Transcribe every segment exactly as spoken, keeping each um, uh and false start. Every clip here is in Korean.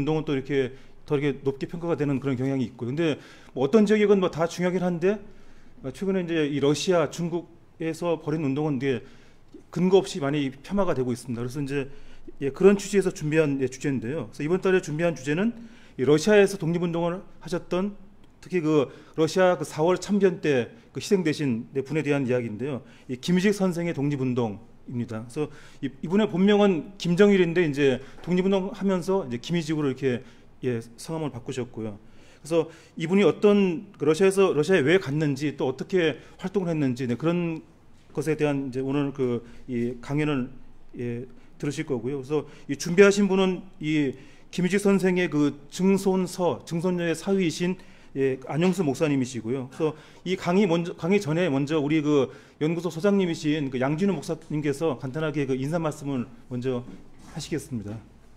운동은 또 이렇게 더 이렇게 높게 평가가 되는 그런 경향이 있고, 근데 뭐 어떤 지역이건 뭐 다 중요하긴 한데 최근에 이제 이 러시아, 중국에서 벌인 운동은 이게 근거 없이 많이 폄하가 되고 있습니다. 그래서 이제 예, 그런 취지에서 준비한 예, 주제인데요. 그래서 이번 달에 준비한 주제는 이 러시아에서 독립운동을 하셨던 특히 그 러시아 그 사월 참변 때 그 희생되신 분에 대한 이야기인데요. 이 김유직 선생의 독립운동입니다. 그래서 이, 이분의 본명은 김정일인데 이제 독립운동 하면서 이제 김유직으로 이렇게 예, 성함을 바꾸셨고요. 그래서 이분이 어떤 그 러시아에서 러시아에 왜 갔는지 또 어떻게 활동을 했는지 네, 그런 것에 대한 이제 오늘 그 이 강연을 예, 들으실 거고요. 그래서 이 준비하신 분은 이 김유직 선생의 그 증손서, 증손녀의 사위이신 예, 안영수 목사님이시고요. 그래서 이 강의 먼저 강의 전에 먼저 우리 그 연구소 소장님이신 그 양진우 목사님께서 간단하게 그 인사 말씀을 먼저 하시겠습니다.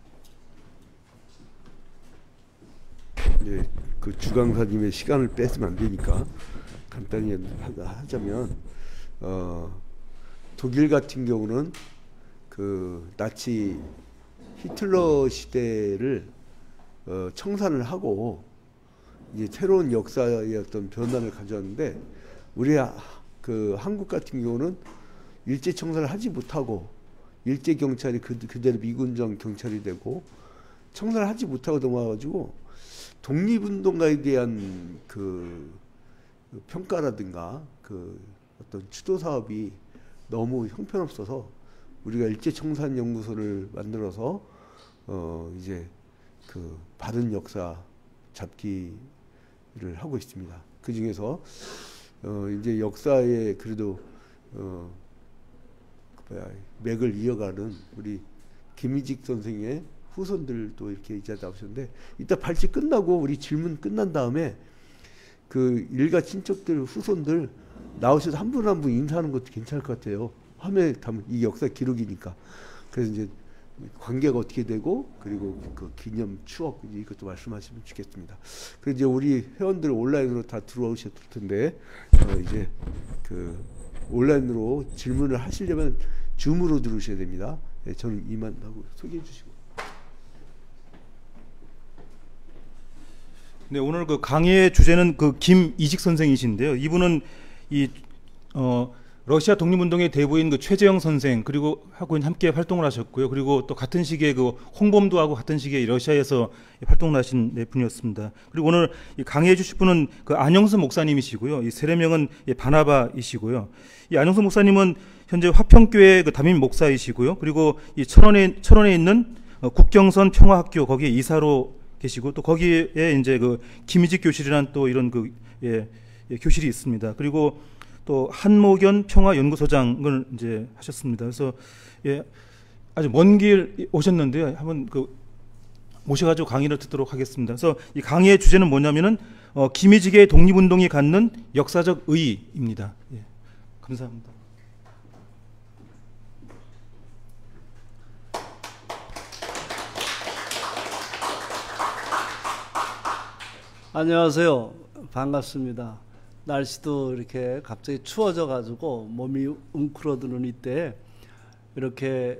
네, 그 주강사님의 시간을 뺏으면 안 되니까 간단히 하자면 어, 독일 같은 경우는 그 나치 히틀러 시대를 어, 청산을 하고 이제 새로운 역사의 어떤 변화를 가져왔는데 우리 그 한국 같은 경우는 일제 청산을 하지 못하고 일제 경찰이 그, 그대로 미군정 경찰이 되고 청산을 하지 못하고 넘어와가지고 독립운동가에 대한 그 평가라든가 그 어떤 주도 사업이 너무 형편없어서 우리가 일제청산연구소를 만들어서 어 이제 그 바른 역사 잡기를 하고 있습니다. 그 중에서 어 이제 역사에 그래도 어 뭐야 맥을 이어가는 우리 김유직 선생의 후손들도 이렇게 이제 나오셨는데 이따 발제 끝나고 우리 질문 끝난 다음에 그 일가 친척들 후손들 나오셔서 한 분 한 분 인사하는 것도 괜찮을 것 같아요. 화면에 담은 이 역사 기록이니까. 그래서 이제 관계가 어떻게 되고 그리고 그 기념 추억 이것도 말씀하시면 좋겠습니다. 그리고 이제 우리 회원들 온라인으로 다 들어오셨을 텐데 어 이제 그 온라인으로 질문을 하시려면 줌으로 들으셔야 됩니다. 네, 저는 이만 하고 소개해 주시고. 네, 오늘 그 강의의 주제는 그 김이직 선생이신데요. 이분은 이 어, 러시아 독립운동의 대부인 그 최재형 선생 그리고 하고 함께 활동을 하셨고요. 그리고 또 같은 시기에 그 홍범도 하고 같은 시기에 러시아에서 활동을 하신 네, 분이었습니다. 그리고 오늘 이 강의해 주실 분은 그 안영수 목사님이시고요. 이 세례명은 바나바이시고요. 이 안영수 목사님은 현재 화평교회 그 담임 목사이시고요. 그리고 이 천원에 천원에 있는 어, 국경선 평화학교 거기에 이사로 계시고 또 거기에 이제 그 김유직 교실이라는 또 이런 그 예, 예, 교실이 있습니다. 그리고 또 한모견 평화연구소장을 이제 하셨습니다. 그래서 예, 아주 먼 길 오셨는데요. 한번 그 모셔가지고 강의를 듣도록 하겠습니다. 그래서 이 강의의 주제는 뭐냐면은 어, 김유직의 독립운동이 갖는 역사적 의의입니다. 예, 감사합니다. 안녕하세요. 반갑습니다. 날씨도 이렇게 갑자기 추워져 가지고 몸이 웅크러드는 이때 이렇게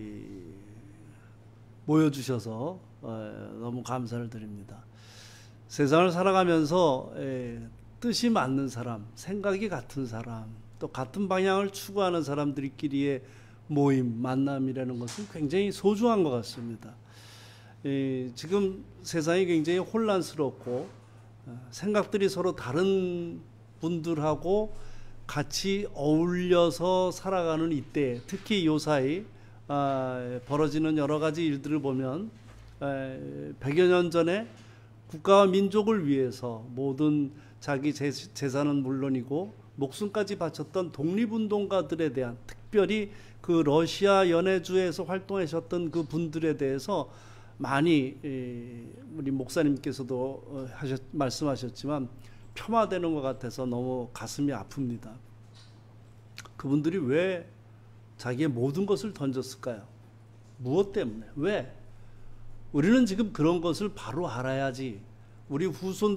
모여주셔서 너무 감사를 드립니다. 세상을 살아가면서 뜻이 맞는 사람, 생각이 같은 사람, 또 같은 방향을 추구하는 사람들끼리의 모임, 만남이라는 것은 굉장히 소중한 것 같습니다. 지금 세상이 굉장히 혼란스럽고 생각들이 서로 다른 분들하고 같이 어울려서 살아가는 이때, 특히 요사이 벌어지는 여러 가지 일들을 보면 백여 년 전에 국가와 민족을 위해서 모든 자기 재산은 물론이고 목숨까지 바쳤던 독립운동가들에 대한, 특별히 그 러시아 연해주에서 활동하셨던 그 분들에 대해서 많이 우리 목사님께서도 하셨, 말씀하셨지만 폄하되는 것 같아서 너무 가슴이 아픕니다. 그분들이 왜 자기의 모든 것을 던졌을까요? 무엇 때문에? 왜? 우리는 지금 그런 것을 바로 알아야지 우리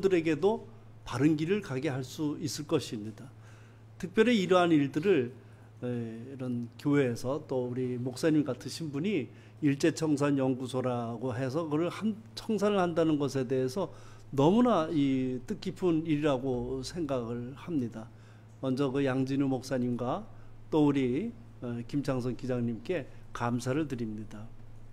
후손들에게도 바른 길을 가게 할 수 있을 것입니다. 특별히 이러한 일들을 에, 이런 교회에서 또 우리 목사님 같으신 분이 일제청산 연구소라고 해서 그걸 한, 청산을 한다는 것에 대해서 너무나 이 뜻깊은 일이라고 생각을 합니다. 먼저 그 양진우 목사님과 또 우리 어, 김창선 기장님께 감사를 드립니다.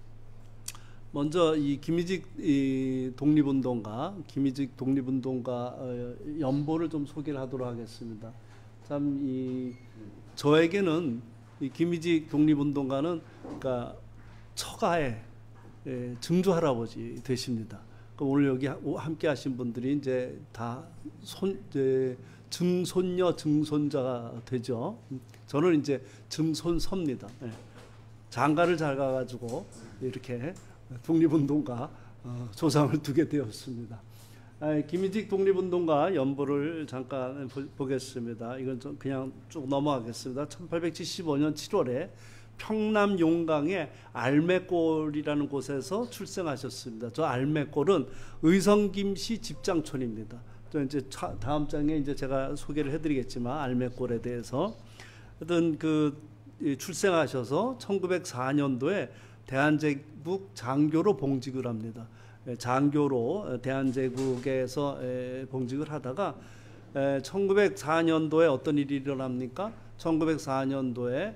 먼저 이 김희직 이 독립운동가, 김희직 독립운동가 어, 연보를 좀 소개를 하도록 하겠습니다. 참 이 저에게는 이 김희직 독립운동가는 그러니까 처가의 예, 증조 할아버지 되십니다. 그 오늘 여기 함께 하신 분들이 이제 다 손, 이제 증손녀, 증손자가 되죠. 저는 이제 증손서입니다. 예. 장가를 잘 가가지고 이렇게 독립운동가 어, 조상을 두게 되었습니다. 아, 김희직 독립운동가 연보를 잠깐 보, 보겠습니다. 이건 좀 그냥 쭉 넘어가겠습니다. 천팔백칠십오 년 칠월에 평남 용강의 알매골이라는 곳에서 출생하셨습니다. 저 알매골은 의성김씨 집장촌입니다. 또 이제 다음 장에 이제 제가 소개를 해드리겠지만 알매골에 대해서 하여튼 그 출생하셔서 천구백사 년도에 대한제국 장교로 봉직을 합니다. 장교로 대한제국에서 봉직을 하다가 천구백사 년도에 어떤 일이 일어납니까? 천구백사 년도에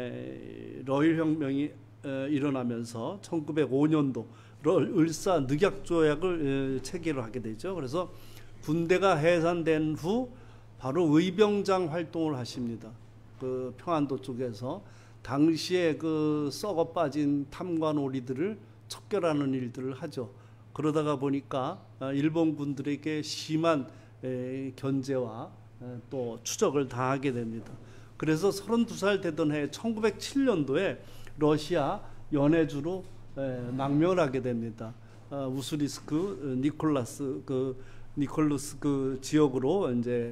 러일혁명이 일어나면서 천구백오 년도 을사 늑약조약을 체결을 하게 되죠. 그래서 군대가 해산된 후 바로 의병장 활동을 하십니다. 그 평안도 쪽에서 당시에 그 썩어 빠진 탐관오리들을 척결하는 일들을 하죠. 그러다가 보니까 일본 군들에게 심한 견제와 또 추적을 당하게 됩니다. 그래서 서른두 살 되던 해 천구백칠 년도에 러시아 연해주로 망명을 하게 됩니다. 우스리스크 니콜라스 그 니콜루스 그 지역으로 이제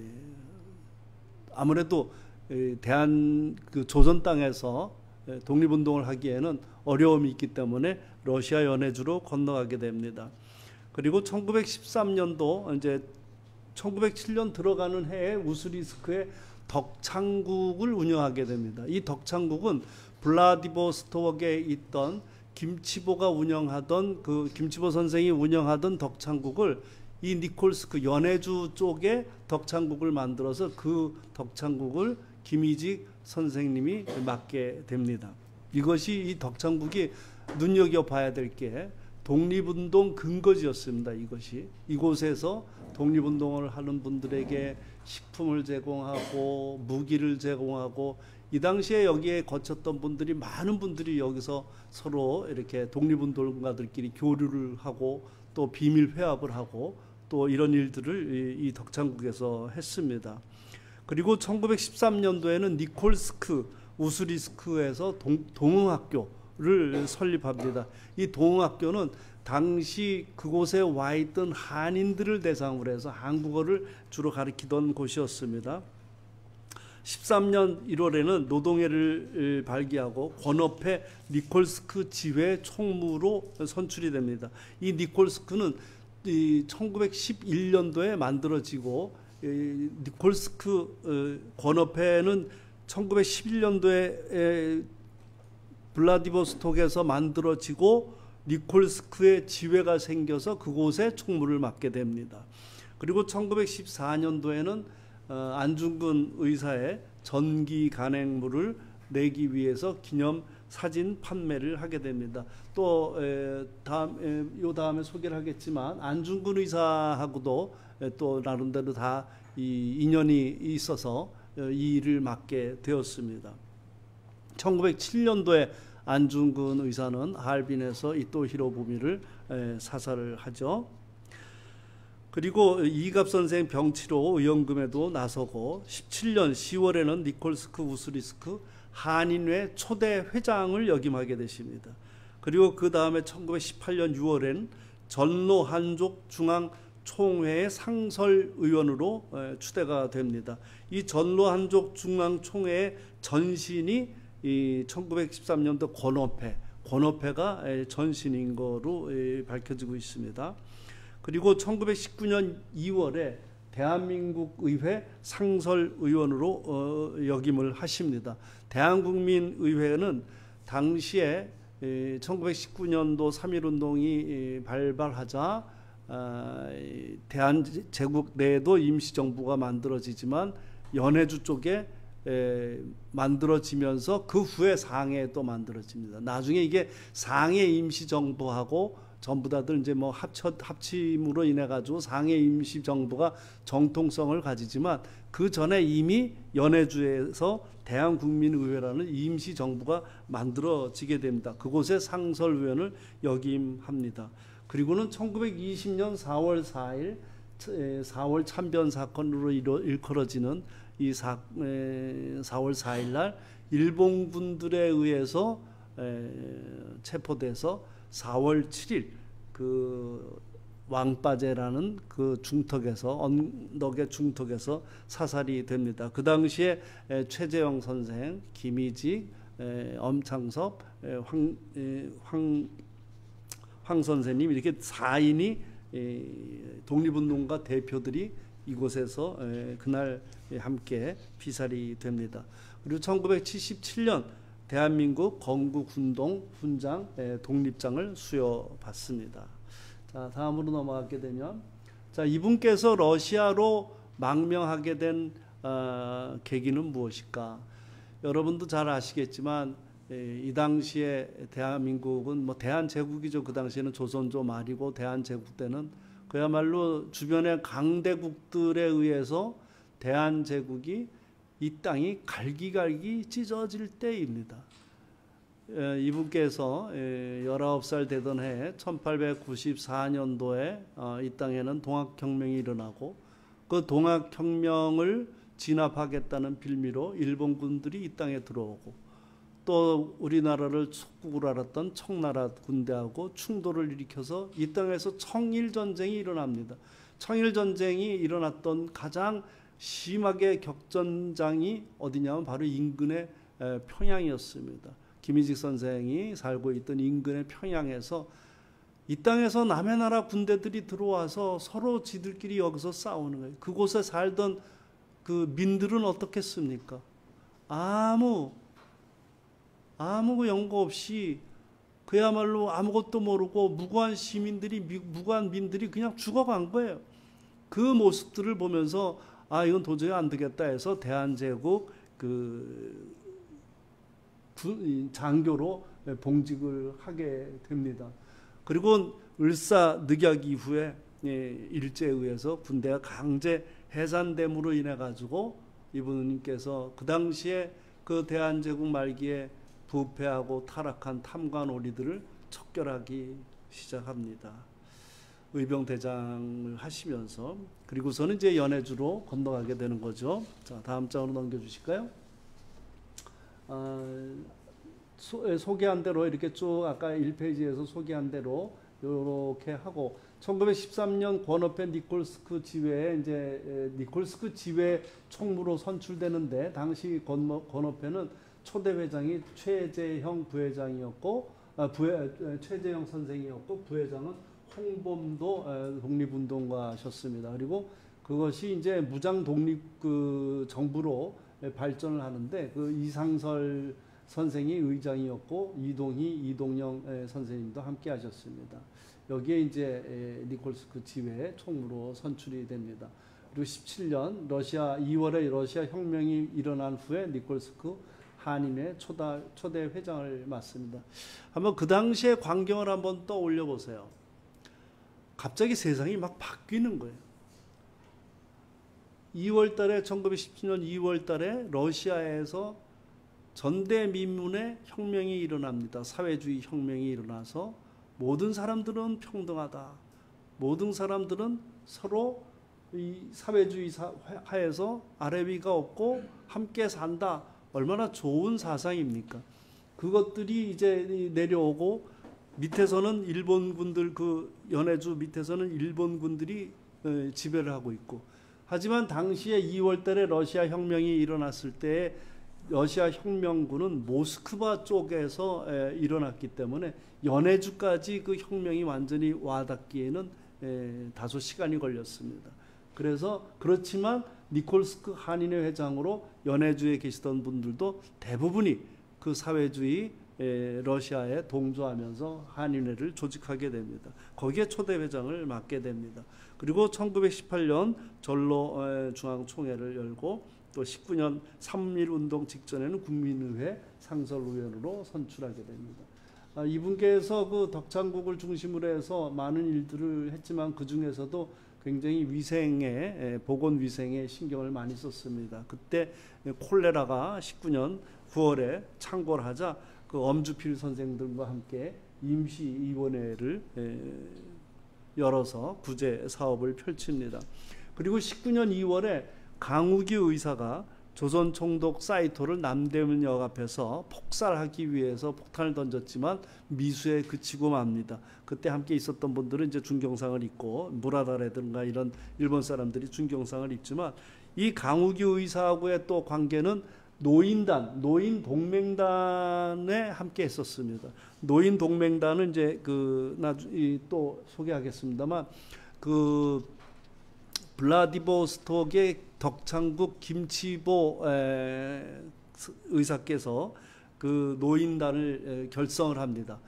아무래도 대한 그 조선 땅에서 독립운동을 하기에는 어려움이 있기 때문에 러시아 연해주로 건너가게 됩니다. 그리고 천구백십삼 년도 이제 천구백칠 년 들어가는 해에 우스리스크에 덕창국을 운영하게 됩니다. 이 덕창국은 블라디보스토크에 있던 김치보가 운영하던 그 김치보 선생이 운영하던 덕창국을 이 니콜스크 연해주 쪽에 덕창국을 만들어서 그 덕창국을 김희직 선생님이 맡게 됩니다. 이것이 이 덕창국이 눈여겨봐야 될 게 독립운동 근거지였습니다. 이것이 이곳에서 독립운동을 하는 분들에게 식품을 제공하고 무기를 제공하고 이 당시에 여기에 거쳤던 분들이 많은 분들이 여기서 서로 이렇게 독립운동가들끼리 교류를 하고 또 비밀 회합을 하고 또 이런 일들을 이, 이 덕창국에서 했습니다. 그리고 천구백십삼 년도에는 니콜스크 우스리스크에서 동, 동흥학교를 설립합니다. 이 동흥학교는 당시 그곳에 와 있던 한인들을 대상으로 해서 한국어를 주로 가르치던 곳이었습니다. 십삼 년 일월에는 노동회를 발기하고 권업회 니콜스크 지회 총무로 선출이 됩니다. 이 니콜스크는 이 천구백십일 년도에 만들어지고 이 니콜스크 권업회는 천구백십일 년도에 블라디보스톡에서 만들어지고 니콜스크에 지회가 생겨서 그곳에 총무를 맡게 됩니다. 그리고 천구백십사 년도에는 어, 안중근 의사의 전기 간행물을 내기 위해서 기념 사진 판매를 하게 됩니다. 또 에, 다음 에, 요 다음에 소개를 하겠지만 안중근 의사하고도 에, 또 나름대로 다 이 인연이 있어서 에, 이 일을 맡게 되었습니다. 천구백칠 년도에 안중근 의사는 하얼빈에서 이토 히로부미를 에, 사살을 하죠. 그리고 이갑 선생 병치로 의원금에도 나서고 십칠 년 시월에는 니콜스크 우스리스크 한인회 초대 회장을 역임하게 되십니다. 그리고 그 다음에 천구백십팔 년 유월엔 전로 한족 중앙 총회의 상설 의원으로 추대가 됩니다. 이 전로 한족 중앙 총회의 전신이 이 천구백십삼 년도 권업회, 권업회가 전신인 거로 밝혀지고 있습니다. 그리고 천구백십구 년 이월에 대한민국 의회 상설의원으로 어, 역임을 하십니다. 대한국민의회는 당시에 에, 천구백십구 년도 삼일운동이 발발하자 아, 대한제국 내에도 임시정부가 만들어지지만 연해주 쪽에 에, 만들어지면서 그 후에 상해에 또 만들어집니다. 나중에 이게 상해 임시정부하고 전부 다들 이제 뭐 합쳐 합침으로 인해 가지고 상해 임시정부가 정통성을 가지지만 그 전에 이미 연해주에서 대한국민의회라는 임시정부가 만들어지게 됩니다. 그곳에 상설위원을 역임합니다. 그리고는 천구백이십 년 사월 사일 사월 참변 사건으로 일컬어지는 이 사, 에, 사월 사일 날 일본군들에 의해서 에, 체포돼서 사월 칠일 그 왕빠제라는 그 중턱에서 언덕의 중턱에서 사살이 됩니다. 그 당시에 에, 최재형 선생, 김희직, 에, 엄창섭, 에, 황, 에, 황, 황 선생님 이렇게 사 인이 에, 독립운동가 대표들이 이곳에서 에, 그날 함께 피살이 됩니다. 그리고 천구백칠십칠 년 대한민국 건국운동 훈장 독립장을 수여받습니다. 자, 다음으로 넘어가게 되면, 자, 이분께서 러시아로 망명하게 된 어, 계기는 무엇일까? 여러분도 잘 아시겠지만 에, 이 당시에 대한민국은 뭐 대한제국이죠. 그 당시에는 조선조 말이고 대한제국 때는 그야말로 주변의 강대국들에 의해서 대한제국이 이 땅이 갈기갈기 찢어질 때입니다. 에, 이분께서 에, 열아홉 살 되던 해 천팔백구십사 년도에 어, 이 땅에는 동학혁명이 일어나고 그 동학혁명을 진압하겠다는 빌미로 일본군들이 이 땅에 들어오고 또 우리나라를 속국으로 알았던 청나라 군대하고 충돌을 일으켜서 이 땅에서 청일전쟁이 일어납니다. 청일전쟁이 일어났던 가장 심하게 격전장이 어디냐면 바로 인근의 평양이었습니다. 김희직 선생이 살고 있던 인근의 평양에서 이 땅에서 남의 나라 군대들이 들어와서 서로 지들끼리 여기서 싸우는 거예요. 그곳에 살던 그 민들은 어떻겠습니까? 아무 아무 연고 없이 그야말로 아무것도 모르고 무고한 시민들이 무고한 민들이 그냥 죽어간 거예요. 그 모습들을 보면서 아 이건 도저히 안 되겠다 해서 대한제국 그 장교로 봉직을 하게 됩니다. 그리고 을사늑약 이후에 일제에 의해서 군대가 강제 해산됨으로 인해 가지고 이분께서 그 당시에 그 대한제국 말기에 부패하고 타락한 탐관오리들을 척결하기 시작합니다. 의병대장을 하시면서 그리고서는 이제 연해주로 건너가게 되는 거죠. 자, 다음 장으로 넘겨주실까요? 아, 소, 소개한 대로 이렇게 쭉 아까 일 페이지에서 소개한 대로 이렇게 하고 천구백십삼 년 권오페 니콜스크 지회에 이제 니콜스크 지회 총무로 선출되는데 당시 권, 권오페는 초대 회장이 최재형 부회장이었고 아, 부회, 최재형 선생이었고 부회장은 홍범도 독립운동가셨습니다. 그리고 그것이 이제 무장 독립 그 정부로 발전을 하는데 그 이상설 선생이 의장이었고 이동희, 이동영 선생님도 함께 하셨습니다. 여기에 이제 니콜스크 지회 총무로 선출이 됩니다. 그리고 십칠 년 러시아 이월에 러시아 혁명이 일어난 후에 니콜스크 한인회 초다, 초대 회장을 맡습니다. 한번 그 당시의 광경을 한번 떠올려 보세요. 갑자기 세상이 막 바뀌는 거예요. 이월 달에 천구백십칠 년 이월 달에 러시아에서 전대미문의 혁명이 일어납니다. 사회주의 혁명이 일어나서 모든 사람들은 평등하다. 모든 사람들은 서로 이 사회주의 하에서 아래 위가 없고 함께 산다. 얼마나 좋은 사상입니까? 그것들이 이제 내려오고 밑에서는 일본군들 그 연해주 밑에서는 일본군들이 지배를 하고 있고 하지만 당시에 이월 달에 러시아 혁명이 일어났을 때 러시아 혁명군은 모스크바 쪽에서 일어났기 때문에 연해주까지 그 혁명이 완전히 와닿기에는 다소 시간이 걸렸습니다. 그래서 그렇지만 니콜스크 한인회 회장으로 연해주에 계시던 분들도 대부분이 그 사회주의 에, 러시아에 동조하면서 한인회를 조직하게 됩니다. 거기에 초대 회장을 맡게 됩니다. 그리고 천구백십팔 년 전로 에, 중앙총회를 열고 또 십구 년 삼일 운동 직전에는 국민의회 상설위원으로 선출하게 됩니다. 아, 이분께서 그 덕창국을 중심으로 해서 많은 일들을 했지만 그 중에서도 굉장히 위생에 보건 위생에 신경을 많이 썼습니다. 그때 콜레라가 십구 년 구월에 창궐하자 그 엄주필 선생들과 함께 임시위원회를 열어서 구제 사업을 펼칩니다. 그리고 십구 년 이월에 강우기 의사가 조선 총독 사이토를 남대문역 앞에서 폭살하기 위해서 폭탄을 던졌지만 미수에 그치고 맙니다. 그때 함께 있었던 분들은 이제 중경상을 입고 무라다라든가 이런 일본 사람들이 중경상을 입지만 이 강우기 의사하고의 또 관계는 노인단, 노인 동맹단에 함께 했었습니다. 노인 동맹단은 이제 그 나중에 또 소개하겠습니다만 그 블라디보스톡의 덕창국 김치보 의사께서 그 노인단을 결성을 합니다.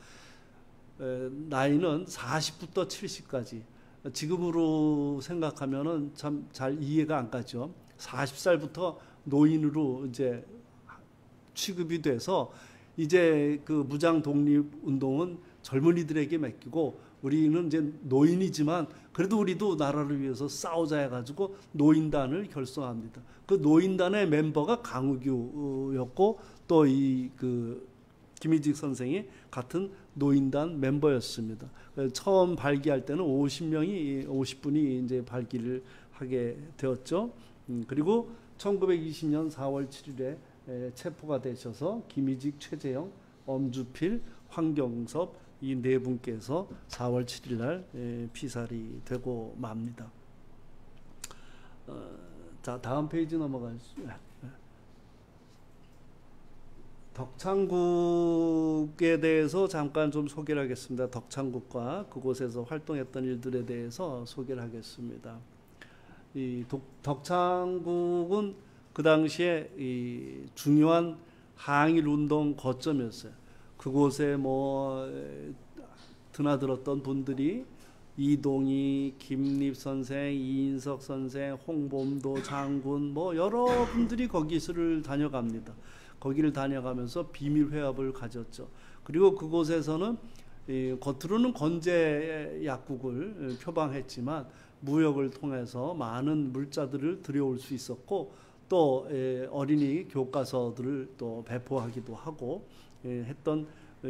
나이는 사십부터 칠십까지. 지금으로 생각하면은 참 잘 이해가 안 가죠. 마흔 살부터 노인으로 이제 취급이 돼서 이제 그 무장 독립 운동은 젊은이들에게 맡기고 우리는 이제 노인이지만 그래도 우리도 나라를 위해서 싸우자 해가지고 노인단을 결성합니다. 그 노인단의 멤버가 강우규였고 또 이 그 김희직 선생이 같은 노인단 멤버였습니다. 처음 발기할 때는 오십 명이 오십 분이 이제 발기를 하게 되었죠. 음, 그리고 천구백이십 년 사월 칠일에 에, 체포가 되셔서 김희직, 최재형, 엄주필, 황경섭 이 네 분께서 사월 칠일날 피살이 되고 맙니다. 어, 자 다음 페이지 넘어가시죠. 덕창국에 대해서 잠깐 좀 소개를 하겠습니다. 덕창국과 그곳에서 활동했던 일들에 대해서 소개를 하겠습니다. 이 독, 덕창국은 그 당시에 이 중요한 항일 운동 거점이었어요. 그곳에 뭐 드나들었던 분들이 이동희, 김립 선생, 이인석 선생, 홍범도 장군 뭐 여러 분들이 거기를 다녀갑니다. 거기를 다녀가면서 비밀 회합을 가졌죠. 그리고 그곳에서는 이 겉으로는 건재 약국을 표방했지만 무역을 통해서 많은 물자들을 들여올 수 있었고 또 어린이 교과서들을 또 배포하기도 하고 했던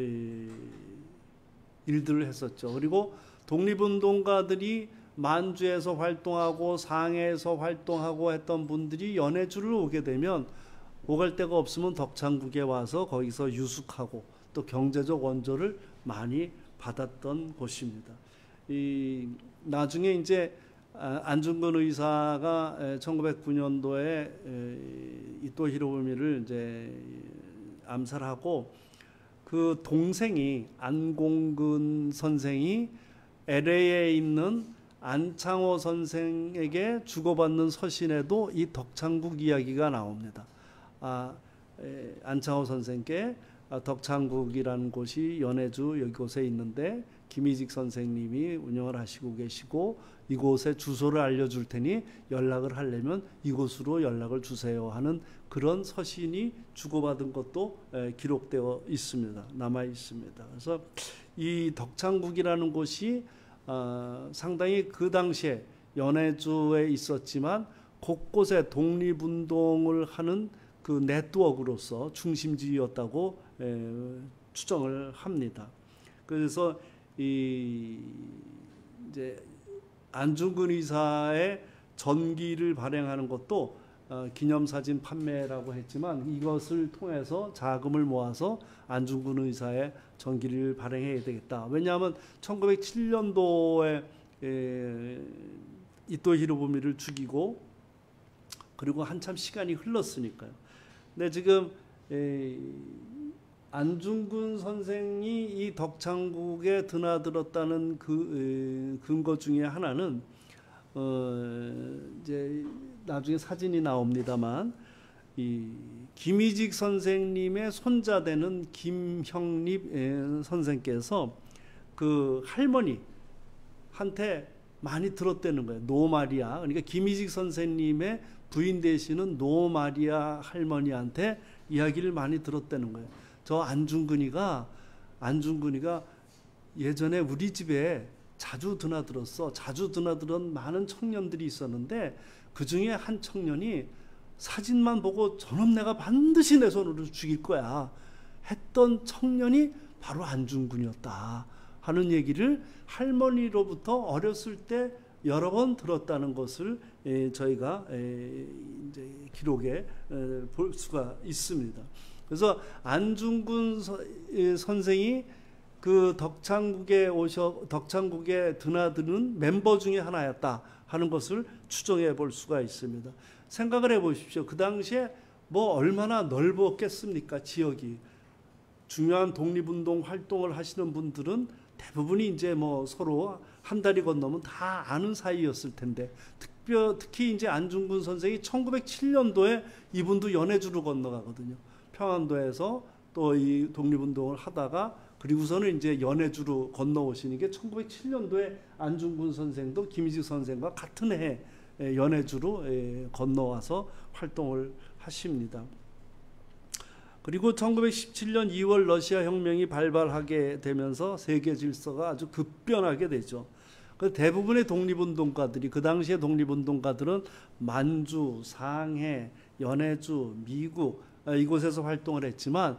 일들을 했었죠. 그리고 독립운동가들이 만주에서 활동하고 상해에서 활동하고 했던 분들이 연해주를 오게 되면 오갈 데가 없으면 덕창국에 와서 거기서 유숙하고 또 경제적 원조를 많이 받았던 곳입니다. 이 나중에 이제 안중근 의사가 천구백구 년도에 이토 히로부미를 이제 암살하고 그 동생이 안공근 선생이 엘에이에 있는 안창호 선생에게 주고받는 서신에도 이 덕창국 이야기가 나옵니다. 아, 에, 안창호 선생께 아, 덕창국이라는 곳이 연해주 이곳에 있는데 김희직 선생님이 운영을 하시고 계시고 이곳에 주소를 알려줄 테니 연락을 하려면 이곳으로 연락을 주세요 하는 그런 서신이 주고받은 것도 에, 기록되어 있습니다. 남아 있습니다. 그래서 이 덕창국이라는 곳이 어, 상당히 그 당시에 연해주에 있었지만 곳곳에 독립운동을 하는 그 네트워크로서 중심지였다고 에, 추정을 합니다. 그래서 이 이제 안중근 의사의 전기를 발행하는 것도 어, 기념사진 판매라고 했지만 이것을 통해서 자금을 모아서 안중근 의사의 전기를 발행해야 되겠다. 왜냐하면 천구백칠 년도에 에, 이토 히로부미를 죽이고 그리고 한참 시간이 흘렀으니까요. 근데 지금 에, 안중근 선생이 이 덕창국에 드나들었다는 그 에, 근거 중에 하나는 어, 이제 나중에 사진이 나옵니다만 이 김희직 선생님의 손자 되는 김형립 선생께서 그 할머니한테 많이 들었다는 거예요. 노마리아. 그러니까 김희직 선생님의 부인 되시는 노마리아 할머니한테 이야기를 많이 들었다는 거예요. 저 안중근이가 안중근이가 예전에 우리 집에 자주 드나들었어. 자주 드나들은 많은 청년들이 있었는데 그 중에 한 청년이 사진만 보고 저놈 내가 반드시 내 손으로 죽일 거야 했던 청년이 바로 안중근이었다 하는 얘기를 할머니로부터 어렸을 때 여러 번 들었다는 것을 에, 저희가 에, 이제 기록에 에, 볼 수가 있습니다. 그래서 안중근 서, 에, 선생이 그 덕창국에 오셔 덕창국에 드나드는 멤버 중에 하나였다 하는 것을 추정해 볼 수가 있습니다. 생각을 해 보십시오. 그 당시에 뭐 얼마나 넓었겠습니까? 지역이. 중요한 독립운동 활동을 하시는 분들은 대부분이 이제 뭐 서로 한 다리 건너면 다 아는 사이였을 텐데, 특별, 특히 이제 안중근 선생이 천구백칠 년도에 이분도 연해주로 건너가거든요. 평안도에서 또 이 독립운동을 하다가 그리고서는 이제 연해주로 건너오시는 게 천구백칠 년도에 안중근 선생도 김희직 선생과 같은 해 연해주로 건너와서 활동을 하십니다. 그리고 천구백십칠 년 이월 러시아 혁명이 발발하게 되면서 세계 질서가 아주 급변하게 되죠. 그 대부분의 독립운동가들이, 그 당시의 독립운동가들은 만주, 상해, 연해주, 미국 이곳에서 활동을 했지만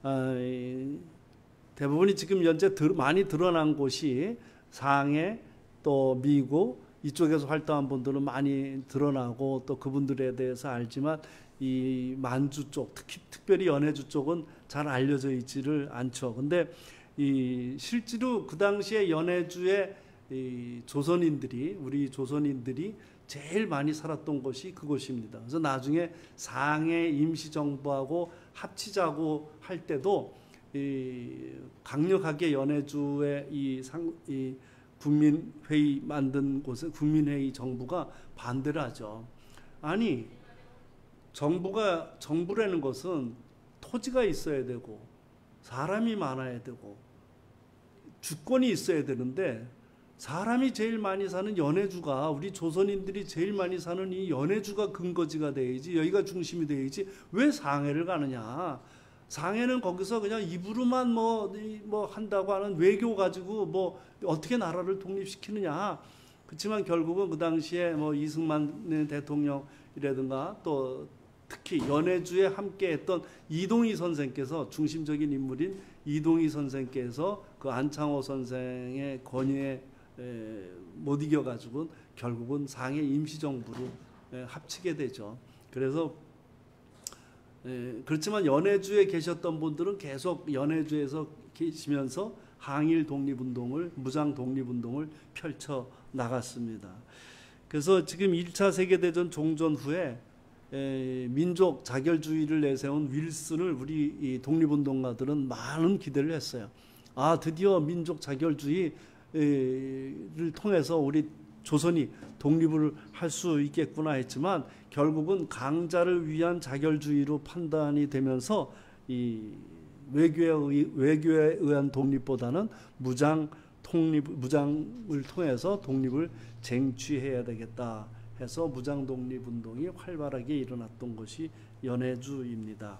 대부분이 지금 현재 많이 드러난 곳이 상해, 또 미국 이쪽에서 활동한 분들은 많이 드러나고 또 그분들에 대해서 알지만 이 만주 쪽, 특히 특별히 연해주 쪽은 잘 알려져 있지를 않죠. 근데 이 실제로 그 당시에 연해주의 이 조선인들이, 우리 조선인들이 제일 많이 살았던 곳이 그곳입니다. 그래서 나중에 상해 임시정부하고 합치자고 할 때도 이 강력하게 연해주의 이, 상, 이 국민회의 만든 곳에 국민회의 정부가 반대를 하죠. 아니, 정부가, 정부라는 것은 토지가 있어야 되고 사람이 많아야 되고 주권이 있어야 되는데, 사람이 제일 많이 사는 연해주가, 우리 조선인들이 제일 많이 사는 이 연해주가 근거지가 돼야지, 여기가 중심이 돼야지 왜 상해를 가느냐. 상해는 거기서 그냥 입으로만 뭐, 뭐 한다고 하는 외교 가지고 뭐 어떻게 나라를 독립시키느냐. 그렇지만 결국은 그 당시에 뭐 이승만 대통령이라든가 또 특히 연해주에 함께 했던 이동희 선생께서, 중심적인 인물인 이동희 선생께서 그 안창호 선생의 권유에 에, 못 이겨가지고 결국은 상해 임시정부로 에, 합치게 되죠. 그래서 에, 그렇지만 연해주에 계셨던 분들은 계속 연해주에서 계시면서 항일 독립운동을, 무장 독립운동을 펼쳐 나갔습니다. 그래서 지금 일 차 세계대전 종전 후에 에, 민족 자결주의를 내세운 윌슨을 우리 이 독립운동가들은 많은 기대를 했어요. 아, 드디어 민족 자결주의를 통해서 우리 조선이 독립을 할 수 있겠구나 했지만 결국은 강자를 위한 자결주의로 판단이 되면서 이 외교에, 의, 외교에 의한 독립보다는 무장 독립, 무장을 통해서 독립을 쟁취해야 되겠다 해서 무장 독립 운동이 활발하게 일어났던 것이 연해주입니다.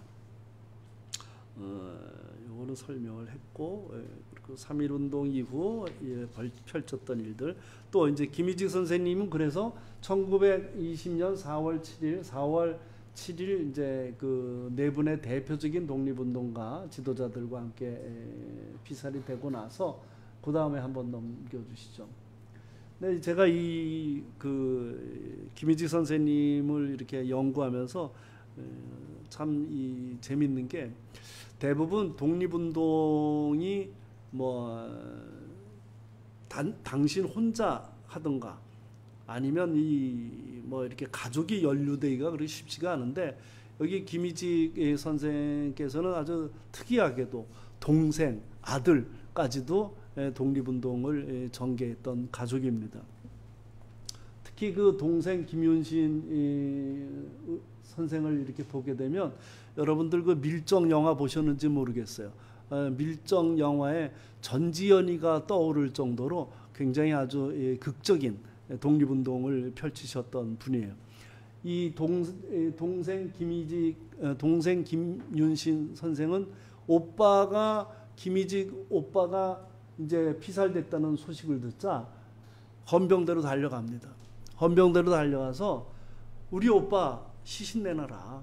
어, 요거는 설명을 했고, 예, 그리고 삼일 운동 이후 예, 펼쳤던 일들, 또 이제 김희직 선생님은 그래서 천구백이십 년 사월 칠일, 사월 칠일 이제 그 네 분의 대표적인 독립운동가 지도자들과 함께 예, 피살이 되고 나서 그 다음에 한번 넘겨주시죠. 네, 제가 이 그 김희직 선생님을 이렇게 연구하면서 참 이 재밌는 게, 대부분 독립운동이 뭐 단, 당신 혼자 하던가 아니면 이 뭐 이렇게 가족이 연루되기가 그렇게 쉽지가 않은데, 여기 김희직 선생께서는 아주 특이하게도 동생, 아들까지도 독립운동을 전개했던 가족입니다. 특히 그 동생 김윤신 이, 선생을 이렇게 보게 되면 여러분들 그 밀정 영화 보셨는지 모르겠어요. 어, 밀정 영화에 전지현이가 떠오를 정도로 굉장히 아주 예, 극적인 독립운동을 펼치셨던 분이에요. 이 동, 동생 김이직, 동생 김윤신 선생은 오빠가 김이직 오빠가 이제 피살됐다는 소식을 듣자 헌병대로 달려갑니다. 헌병대로 달려가서 우리 오빠 시신 내놔라.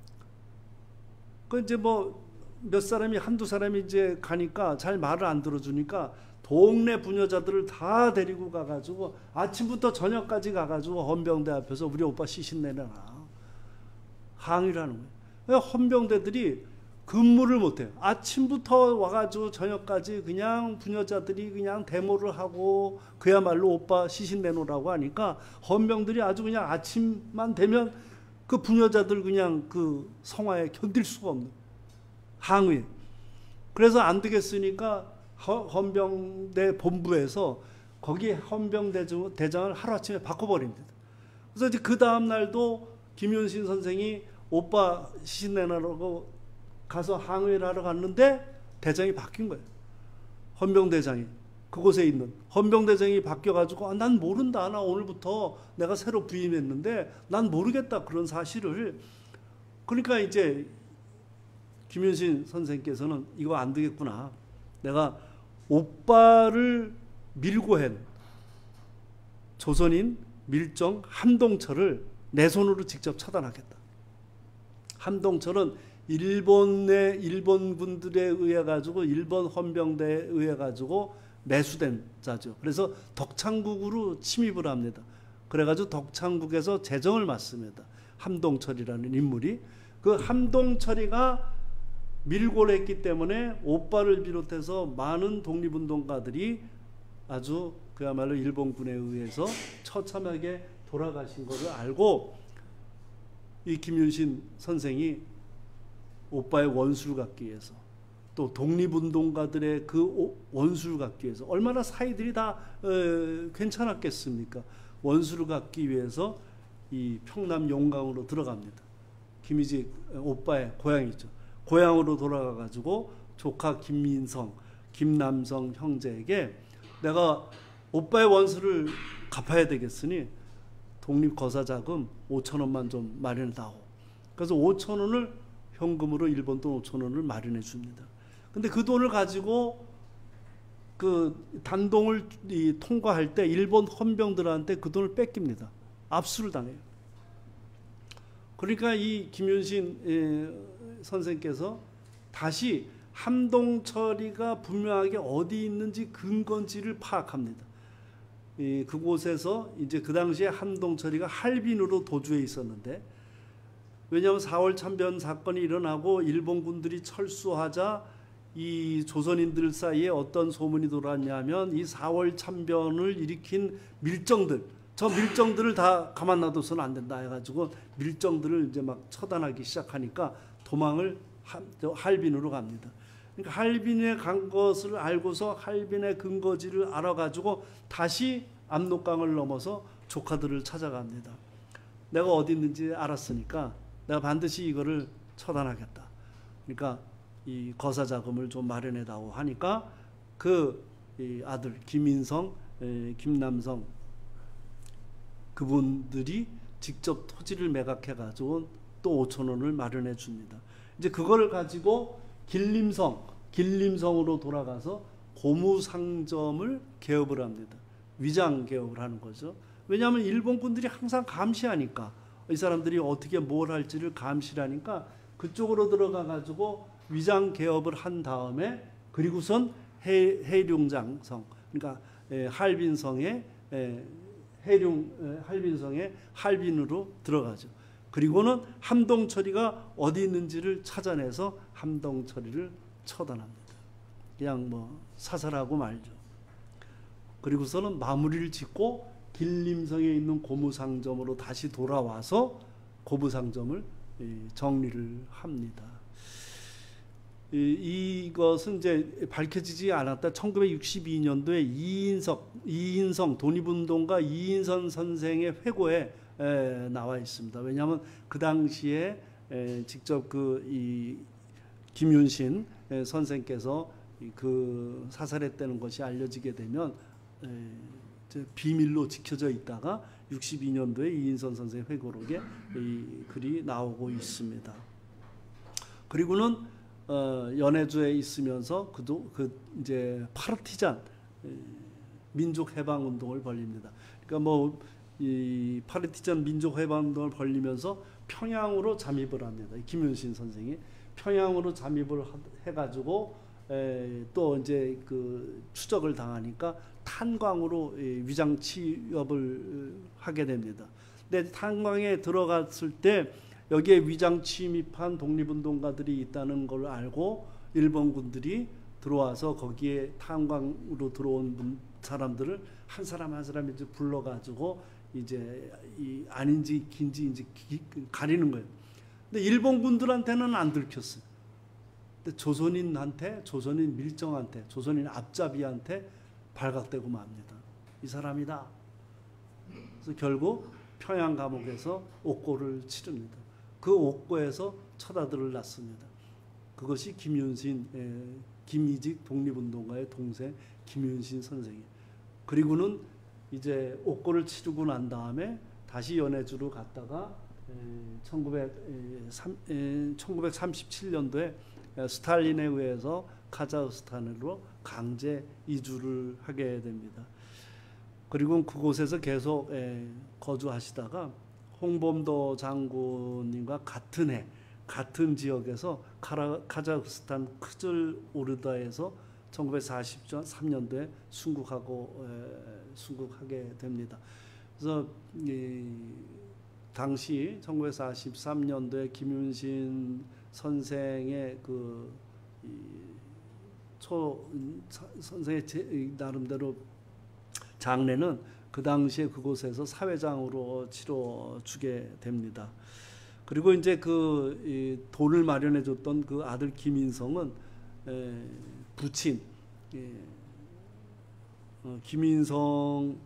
그 이제 뭐 몇 사람이 한두 사람이 이제 가니까 잘 말을 안 들어주니까 동네 부녀자들을 다 데리고 가가지고 아침부터 저녁까지 가가지고 헌병대 앞에서 우리 오빠 시신 내놔라 항의를 하는 거예요. 헌병대들이 근무를 못해요. 아침부터 와가지고 저녁까지 그냥 부녀자들이 그냥 데모를 하고 그야말로 오빠 시신 내놓으라고 하니까 헌병들이 아주 그냥 아침만 되면 그 부녀자들 그냥 그 성화에 견딜 수가 없는 항의. 그래서 안 되겠으니까 헌병대 본부에서 거기 헌병대장을 하루아침에 바꿔버립니다. 그래서 이제 그 다음 날도 김윤신 선생이 오빠 시신 내놔라고 가서 항의를 하러 갔는데 대장이 바뀐 거예요. 헌병대장이 그곳에 있는 헌병대장이 바뀌어가지고 아, 난 모른다. 나 오늘부터 내가 새로 부임했는데 난 모르겠다. 그런 사실을. 그러니까 이제 김윤신 선생께서는 이거 안 되겠구나. 내가 오빠를 밀고 한 조선인 밀정 함동철을 내 손으로 직접 처단하겠다. 함동철은 일본의 일본군들에 의해 가지고 일본 헌병대에 의해 가지고 매수된 자죠. 그래서 덕창국으로 침입을 합니다. 그래가지고 덕창국에서 재정을 맡습니다. 함동철이라는 인물이. 그 함동철이가 밀고를 했기 때문에 오빠를 비롯해서 많은 독립운동가들이 아주 그야말로 일본군에 의해서 처참하게 돌아가신 것을 알고 이 김윤신 선생이 오빠의 원수를 갖기 위해서 또 독립운동가들의 그 원수를 갖기 위해서 얼마나 사이들이 다 어, 괜찮았겠습니까? 원수를 갖기 위해서 이 평남 용강으로 들어갑니다. 김이직 오빠의 고향이죠. 고향으로 돌아가 가지고 조카 김민성, 김남성 형제에게 내가 오빠의 원수를 갚아야 되겠으니 독립거사자금 오천 원만 좀 마련해다오. 그래서 오천 원을 현금으로 일본 돈 오천 원을 마련해 줍니다. 근데 그 돈을 가지고 그 단동을 이 통과할 때 일본 헌병들한테 그 돈을 뺏깁니다. 압수를 당해요. 그러니까 이 김윤신 에, 선생께서 다시 함동철이가 분명하게 어디 있는지 근거지를 파악합니다. 이, 그곳에서 이제 그 당시에 함동철이가 할빈으로 도주해 있었는데 왜냐하면 사월 참변 사건이 일어나고 일본군들이 철수하자 이 조선인들 사이에 어떤 소문이 돌았냐면 이 사월 참변을 일으킨 밀정들, 저 밀정들을 다 가만 놔둬서는 안 된다 해가지고 밀정들을 이제 막 처단하기 시작하니까 도망을 할빈으로 갑니다. 그러니까 할빈에 간 것을 알고서 할빈의 근거지를 알아가지고 다시 압록강을 넘어서 조카들을 찾아갑니다. 내가 어디 있는지 알았으니까 내가 반드시 이거를 처단하겠다. 그러니까 이 거사 자금을 좀 마련해다오 하니까 그 이 아들 김인성, 에, 김남성 그분들이 직접 토지를 매각해가지고 또 오천 원을 마련해 줍니다. 이제 그걸 가지고 길림성, 길림성으로 돌아가서 고무상점을 개업을 합니다. 위장 개업을 하는 거죠. 왜냐하면 일본군들이 항상 감시하니까 이 사람들이 어떻게 뭘 할지를 감시하니까 그쪽으로 들어가 가지고 위장 개업을 한 다음에 그리고선 해, 해룡장성, 그러니까 에, 할빈성에 에, 해룡 에, 할빈성에 할빈으로 들어가죠. 그리고는 함동철이가 어디 있는지를 찾아내서 함동철이를 처단합니다. 그냥 뭐 사살하고 말죠. 그리고서는 마무리를 짓고 길림성에 있는 고무상점으로 다시 돌아와서 고무상점을 정리를 합니다. 이, 이것은 이제 밝혀지지 않았다. 천구백육십이 년도에 이인석, 이인성 독립운동가 이인선 선생의 회고에 에, 나와 있습니다. 왜냐하면 그 당시에 에, 직접 그 이 김윤신 에, 선생께서 그 사살했다는 것이 알려지게 되면 에, 이제 비밀로 지켜져 있다가 육십이 년도에 이인선 선생의 회고록에 이 글이 나오고 있습니다. 그리고는 어, 연해주에 있으면서 그도 그 이제 파르티잔 민족 해방 운동을 벌립니다. 그러니까 뭐 이 파르티잔 민족 해방 운동을 벌리면서 평양으로 잠입을 합니다. 김윤신 선생이 평양으로 잠입을 해가지고 에, 또 이제 그 추적을 당하니까 탄광으로 위장 취업을 하게 됩니다. 근데 탄광에 들어갔을 때 여기에 위장 침입한 독립운동가들이 있다는 걸 알고 일본군들이 들어와서 거기에 탄광으로 들어온 분, 사람들을 한 사람 한 사람 이제 불러가지고 이제 이 아닌지 긴지인지 가리는 거예요. 근데 일본군들한테는 안 들켰어요. 근데 조선인한테, 조선인 밀정한테, 조선인 앞잡이한테 발각되고 맙니다. 이 사람이다. 그래서 결국 평양 감옥에서 옥고를 치릅니다. 그 옥고에서 첫 아들을 낳습니다. 그것이 김윤신, 에, 김이직 독립운동가의 동생 김윤신 선생이에요. 그리고는 이제 옥고를 치르고 난 다음에 다시 연해주로 갔다가 에, 천구백삼십칠 년도에 스탈린에 의해서 카자흐스탄으로 강제 이주를 하게 됩니다. 그리고 그곳에서 계속 에, 거주하시다가 홍범도 장군님과 같은 해 같은 지역에서 카라, 카자흐스탄 크즐오르다에서 천구백사십삼 년도에 순국하고 에, 순국하게 됩니다. 그래서 이, 당시 천구백사십삼 년도에 김윤신 선생의 그 이, 초 선생의 제, 나름대로 장례는 그 당시에 그곳에서 사회장으로 치러주게 됩니다. 그리고 이제 그 이 돈을 마련해줬던 그 아들 김인성은 에, 부친 예, 어, 김인성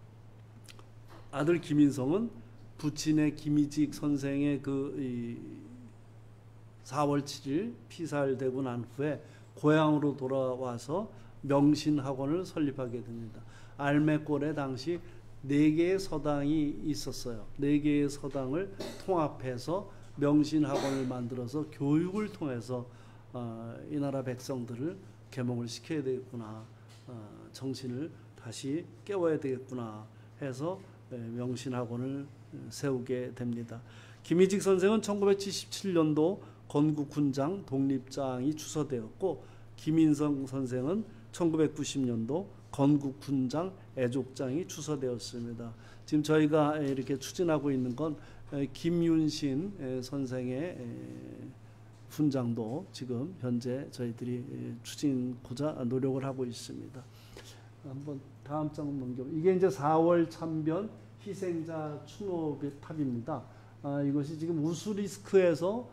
아들 김인성은 부친의 김이직 선생의 그 이 사월 칠일 피살되고 난 후에 고향으로 돌아와서 명신학원을 설립하게 됩니다. 알메골에 당시 네 개의 서당이 있었어요. 네 개의 서당을 통합해서 명신학원을 만들어서 교육을 통해서 어, 이 나라 백성들을 계몽을 시켜야 되겠구나, 어, 정신을 다시 깨워야 되겠구나 해서 명신학원을 세우게 됩니다. 김이직 선생은 천구백칠십칠 년도 건국훈장 독립장이 추서되었고, 김인성 선생은 천구백구십 년도 건국훈장 애족장이 추서되었습니다. 지금 저희가 이렇게 추진하고 있는 건 김윤신 선생의 훈장도 지금 현재 저희들이 추진고자 노력을 하고 있습니다. 한번 다음 장 넘겨. 이게 이제 사월 참변 희생자 추모탑입니다. 아, 이것이 지금 우수리스크에서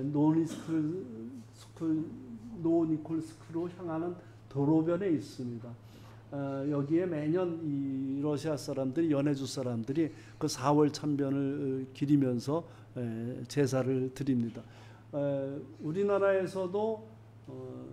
노리스크 노니콜스크로 향하는 도로변에 있습니다. 어, 여기에 매년 이 러시아 사람들이, 연해주 사람들이 그 사월 참변을 기리면서 에, 제사를 드립니다. 에, 우리나라에서도 어,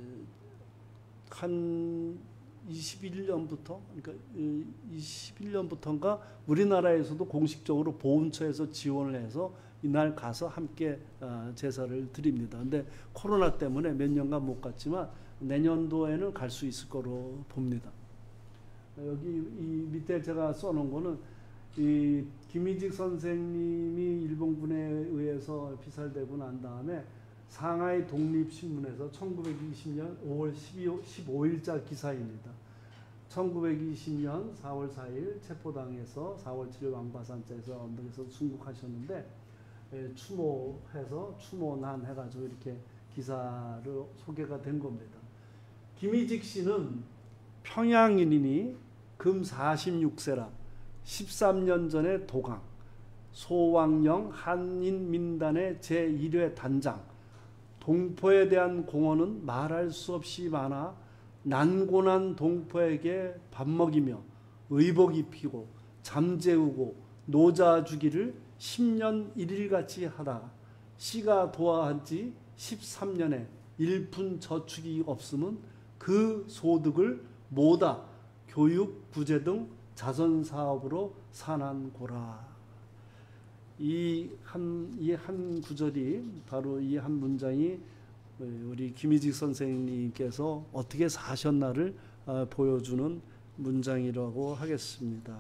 한 이십일 년부터, 그러니까 이십일 년부터인가 우리나라에서도 공식적으로 보훈처에서 지원을 해서 이날 가서 함께 제사를 드립니다. 근데 코로나 때문에 몇 년간 못 갔지만 내년도에는 갈 수 있을 거로 봅니다. 여기 이 밑에 제가 써놓은 거는 이 김이직 선생님이 일본군에 의해서 피살되고 난 다음에 상하이 독립신문에서 천구백이십 년 오월 십오일자 기사입니다. 천구백이십 년 사월 사일 체포당해서 사월 칠일 왕바산자에서 언덕에서 순국하셨는데, 예, 추모해서 추모난 해가지고 이렇게 기사를 소개가 된 겁니다. 김이직 씨는 평양인이니 금 사십육 세라 십삼 년 전에 도강, 소왕영 한인민단의 제일 회 단장, 동포에 대한 공헌은 말할 수 없이 많아 난고난 동포에게 밥 먹이며 의복 입히고 잠재우고 노자 주기를 십년 일일같이 하다 씨가 도화한 지 십삼년에 일푼 저축이 없음은 그 소득을 모다 교육, 부재 등 자선사업으로 산한고라. 이 한, 이 한 구절이 바로 이 한 문장이 우리 김희직 선생님께서 어떻게 사셨나를 보여주는 문장이라고 하겠습니다.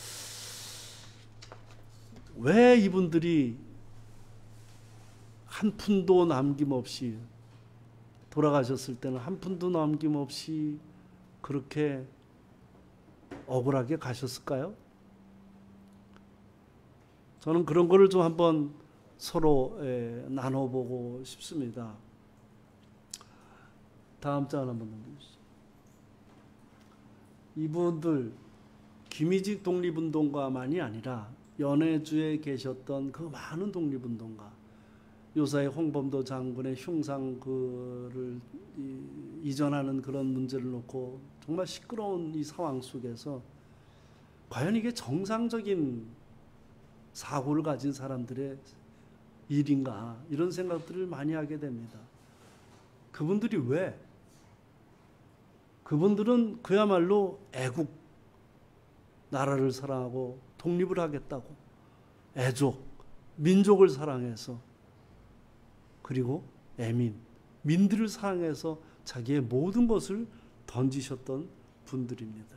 왜 이분들이 한 푼도 남김없이 돌아가셨을 때는 한 푼도 남김없이 그렇게 억울하게 가셨을까요? 저는 그런 거를 좀 한번 서로 에, 나눠보고 싶습니다. 다음 장을 한번 넘겨주시죠. 이분들 김희직 독립운동가만이 아니라 연해주에 계셨던 그 많은 독립운동가, 요사이 홍범도 장군의 흉상 그를 이전하는 그런 문제를 놓고 정말 시끄러운 이 상황 속에서 과연 이게 정상적인 사고를 가진 사람들의 일인가, 이런 생각들을 많이 하게 됩니다. 그분들이 왜? 그분들은 그야말로 애국, 나라를 사랑하고 독립을 하겠다고 애족, 민족을 사랑해서, 그리고 애민, 민들을 사랑해서 자기의 모든 것을 던지셨던 분들입니다.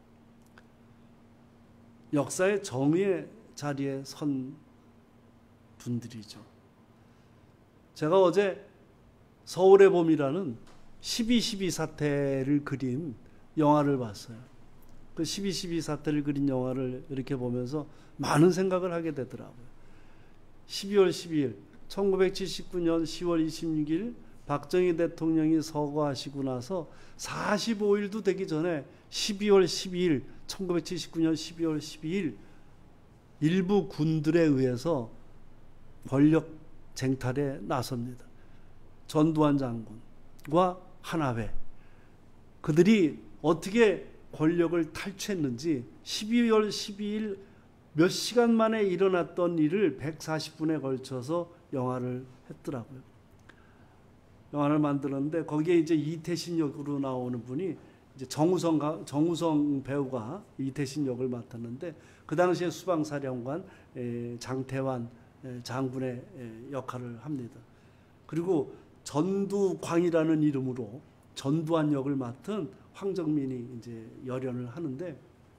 역사의 정의의 자리에 선 분들이죠. 제가 어제 서울의 봄이라는 십이 십이 사태를 그린 영화를 봤어요. 그 십이 십이 사태를 그린 영화를 이렇게 보면서 많은 생각을 하게 되더라고요. 십이월 십이일 천구백칠십구년 시월 이십육일 박정희 대통령이 서거하시고 나서 사십오일도 되기 전에 십이월 십이일 천구백칠십구년 십이월 십이일 일부 군들에 의해서 권력 쟁탈에 나섭니다. 전두환 장군과 하나회, 그들이 어떻게 권력을 탈취했는지 십이월 십이일 몇 시간 만에 일어났던 일을 백사십 분에 걸쳐서 영화를 했더라고요. 영화를 만들었는데 거기에 이제 이태신 역으로 나오는 분이 이제 정우성, 정우성 배우가 이태신 역을 맡았는데, 그 당시에 수방사령관 장태환 장군의 역할을 합니다. 그리고 전두광이라는 이름으로 전두환 역을 맡은 황정민이 이제 열연을 하는데,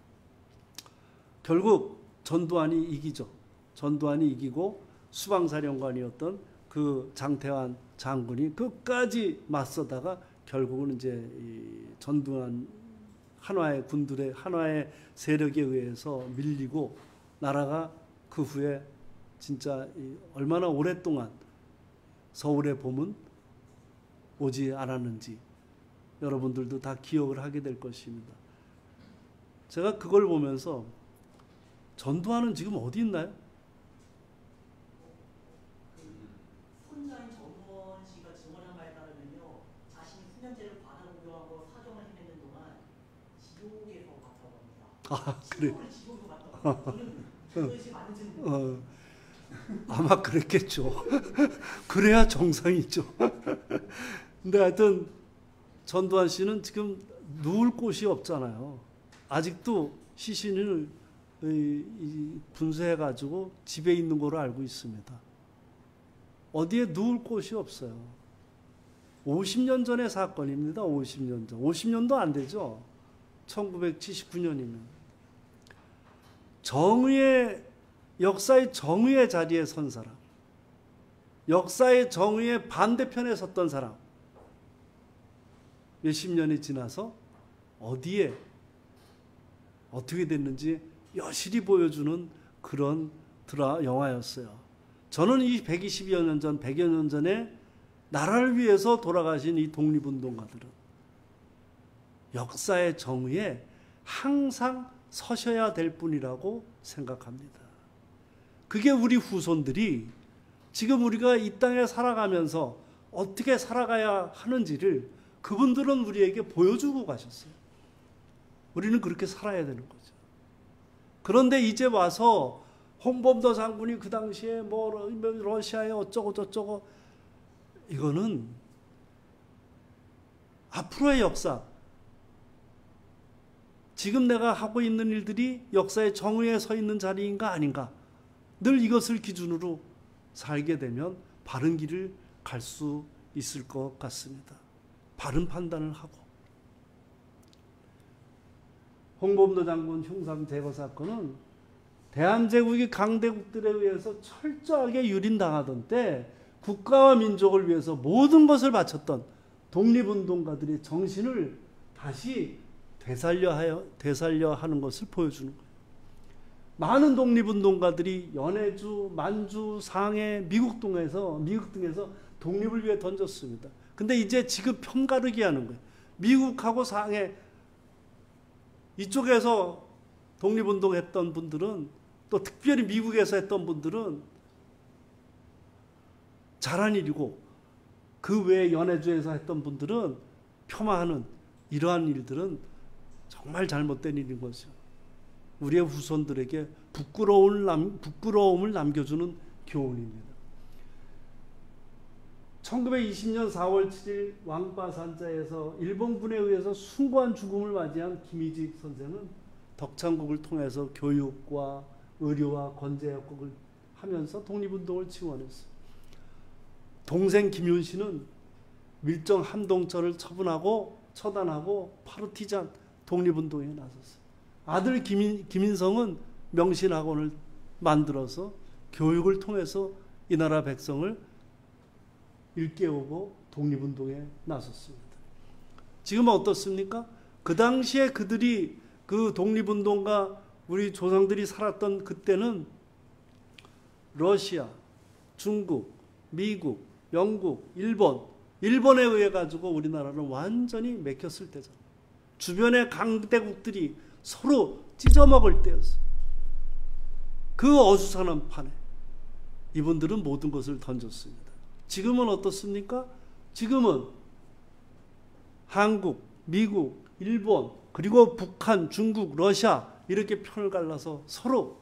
결국 전두환이 이기죠. 전두환이 이기고 수방사령관이었던 그 장태환 장군이 끝까지 맞서다가 결국은 이제 이 전두환 한화의 군들의 한화의 세력에 의해서 밀리고 나라가 그 후에 진짜 얼마나 오랫동안 서울의 봄은 오지 않았는지 여러분들도 다 기억을 하게 될 것입니다. 제가 그걸 보면서 전두환은 지금 어디 있나요? 손자인 정두원 씨가 증언한 바에 따르면요, 자신이 수면제를 받아보려고 사정을 헤매는 동안 지옥에서 봤다고 합니다. 아, 그래. 지옥에서 봤다고. 저는 그것이 맞는지는 모르겠어요. 어, 아마 그랬겠죠. 그래야 정상이죠. 근데 하여튼 전두환 씨는 지금 누울 곳이 없잖아요. 아직도 시신을 분쇄해가지고 집에 있는 걸로 알고 있습니다. 어디에 누울 곳이 없어요. 오십 년 전의 사건입니다. 오십 년 전. 오십 년도 안 되죠. 천구백칠십구년이면. 정의의, 역사의 정의의 자리에 선 사람, 역사의 정의의 반대편에 섰던 사람, 몇십 년이 지나서 어디에 어떻게 됐는지 여실히 보여주는 그런 드라 영화였어요. 저는 이 백이십여 년 전, 백여 년 전에 나라를 위해서 돌아가신 이 독립운동가들은 역사의 정의에 항상 서셔야 될 뿐이라고 생각합니다. 그게 우리 후손들이 지금 우리가 이 땅에 살아가면서 어떻게 살아가야 하는지를 그분들은 우리에게 보여주고 가셨어요. 우리는 그렇게 살아야 되는 거죠. 그런데 이제 와서 홍범도 장군이 그 당시에 뭐 러시아에 어쩌고 저쩌고, 이거는 앞으로의 역사, 지금 내가 하고 있는 일들이 역사의 정의에 서 있는 자리인가 아닌가, 늘 이것을 기준으로 살게 되면 바른 길을 갈 수 있을 것 같습니다. 바른 판단을 하고. 홍범도 장군 흉상 제거 사건은 대한제국이 강대국들에 의해서 철저하게 유린당하던 때 국가와 민족을 위해서 모든 것을 바쳤던 독립운동가들의 정신을 다시 되살려, 하여, 되살려 하는 것을 보여주는 거예요. 많은 독립운동가들이 연해주, 만주, 상해, 미국 등에서, 미국 등에서 독립을 위해 던졌습니다. 근데 이제 지금 편가르기 하는 거예요. 미국하고 상해, 이쪽에서 독립운동했던 분들은, 또 특별히 미국에서 했던 분들은 잘한 일이고, 그 외에 연해주에서 했던 분들은 폄하하는 이러한 일들은 정말 잘못된 일인 거죠. 우리의 후손들에게 부끄러움을, 남, 부끄러움을 남겨주는 교훈입니다. 천구백이십 년 사월 칠일 왕바산자에서 일본군에 의해서 숭고한 죽음을 맞이한 김희직 선생은 덕창국을 통해서 교육과 의료와 건재협곡을 하면서 독립운동을 지원했어요. 동생 김윤 씨는 밀정 한동철을 처분하고 처단하고 파르티잔 독립운동에 나섰어요. 아들 김인, 김인성은 명신학원을 만들어서 교육을 통해서 이 나라 백성을 일깨우고 독립운동에 나섰습니다. 지금은 어떻습니까? 그 당시에 그들이, 그 독립운동가 우리 조상들이 살았던 그때는 러시아, 중국, 미국, 영국, 일본, 일본에 의해 가지고 우리나라는 완전히 맥혔을 때잖아요. 주변의 강대국들이 서로 찢어먹을 때였어요. 그 어수선한 판에 이분들은 모든 것을 던졌습니다. 지금은 어떻습니까? 지금은 한국, 미국, 일본, 그리고 북한, 중국, 러시아 이렇게 편을 갈라서 서로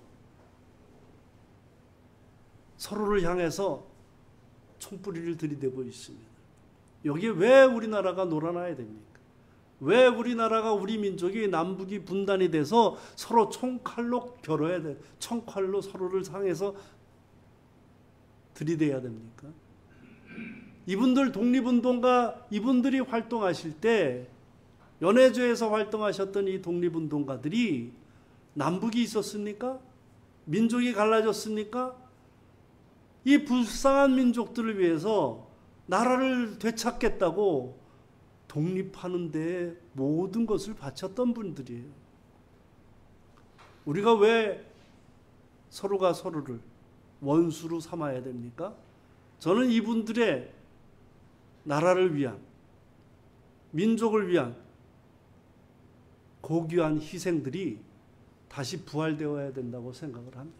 서로를 향해서 총뿌리를 들이대고 있습니다. 여기에 왜 우리나라가 놀아나야 됩니까? 왜 우리나라가, 우리 민족이 남북이 분단이 돼서 서로 총칼로 겨뤄야 돼? 총칼로 서로를 상해서 들이대야 됩니까? 이분들 독립운동가, 이분들이 활동하실 때 연해주에서 활동하셨던 이 독립운동가들이 남북이 있었습니까? 민족이 갈라졌습니까? 이 불쌍한 민족들을 위해서 나라를 되찾겠다고 독립하는 데 모든 것을 바쳤던 분들이에요. 우리가 왜 서로가 서로를 원수로 삼아야 됩니까? 저는 이분들의 나라를 위한, 민족을 위한 고귀한 희생들이 다시 부활되어야 된다고 생각을 합니다.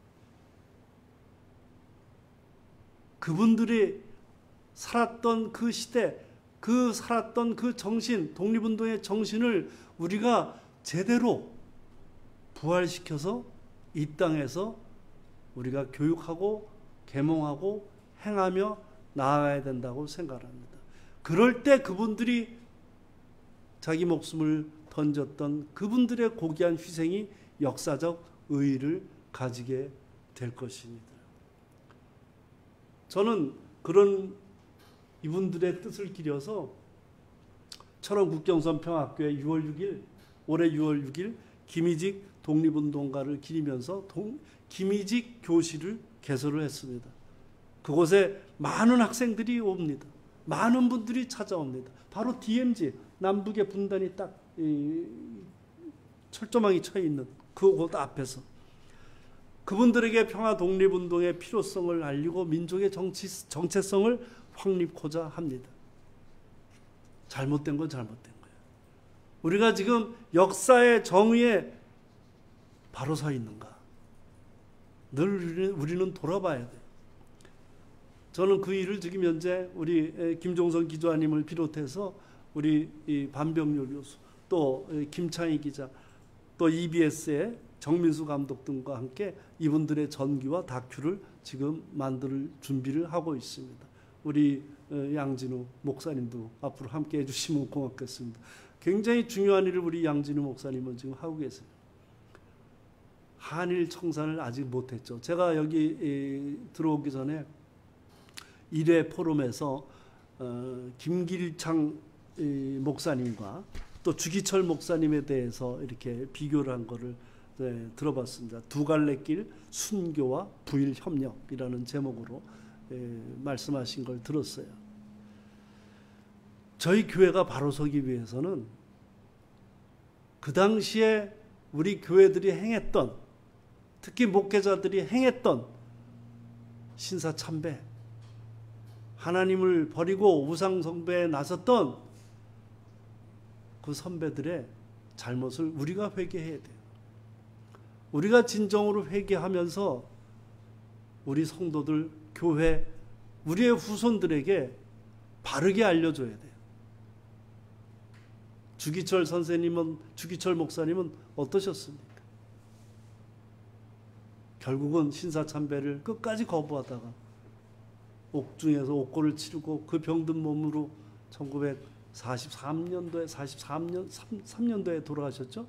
그분들이 살았던 그 시대, 그 살았던 그 정신, 독립운동의 정신을 우리가 제대로 부활시켜서 이 땅에서 우리가 교육하고 계몽하고 행하며 나아가야 된다고 생각합니다. 그럴 때 그분들이 자기 목숨을 던졌던 그분들의 고귀한 희생이 역사적 의의를 가지게 될 것입니다. 저는 그런 이분들의 뜻을 기려서 철원 국경선 평화학교에 유월 육일, 올해 유월 육일 김희직 독립운동가를 기리면서 동, 김희직 교실을 개설을 했습니다. 그곳에 많은 학생들이 옵니다. 많은 분들이 찾아옵니다. 바로 디엠지, 남북의 분단이 딱 이, 철조망이 쳐 있는 그곳 앞에서 그분들에게 평화 독립운동의 필요성을 알리고 민족의 정치, 정체성을 확립하고자 합니다. 잘못된 건 잘못된 거예요. 우리가 지금 역사의 정의에 바로 서 있는가? 늘 우리는, 우리는 돌아봐야 돼요. 저는 그 일을 지금 현재 우리 김종선 기자님을 비롯해서 우리 이 반병렬 교수, 또 김창희 기자, 또 이비에스의 정민수 감독 등과 함께 이분들의 전기와 다큐를 지금 만들 준비를 하고 있습니다. 우리 양진우 목사님도 앞으로 함께 해주시면 고맙겠습니다. 굉장히 중요한 일을 우리 양진우 목사님은 지금 하고 계세요. 한일 청산을 아직 못했죠. 제가 여기 들어오기 전에 일 회 포럼에서 김길창 목사님과 또 주기철 목사님에 대해서 이렇게 비교를 한 거를 네, 들어봤습니다. 두 갈래 길 순교와 부일 협력이라는 제목으로 예, 말씀하신 걸 들었어요. 저희 교회가 바로 서기 위해서는 그 당시에 우리 교회들이 행했던, 특히 목회자들이 행했던 신사참배, 하나님을 버리고 우상숭배에 나섰던 그 선배들의 잘못을 우리가 회개해야 돼요. 우리가 진정으로 회개하면서 우리 성도들, 교회, 우리의 후손들에게 바르게 알려줘야 돼요. 주기철 선생님은, 주기철 목사님은 어떠셨습니까? 결국은 신사참배를 끝까지 거부하다가 옥중에서 옥고를 치르고 그 병든 몸으로 천구백사십삼 년도에 사십삼 년 삼 년도에 돌아가셨죠.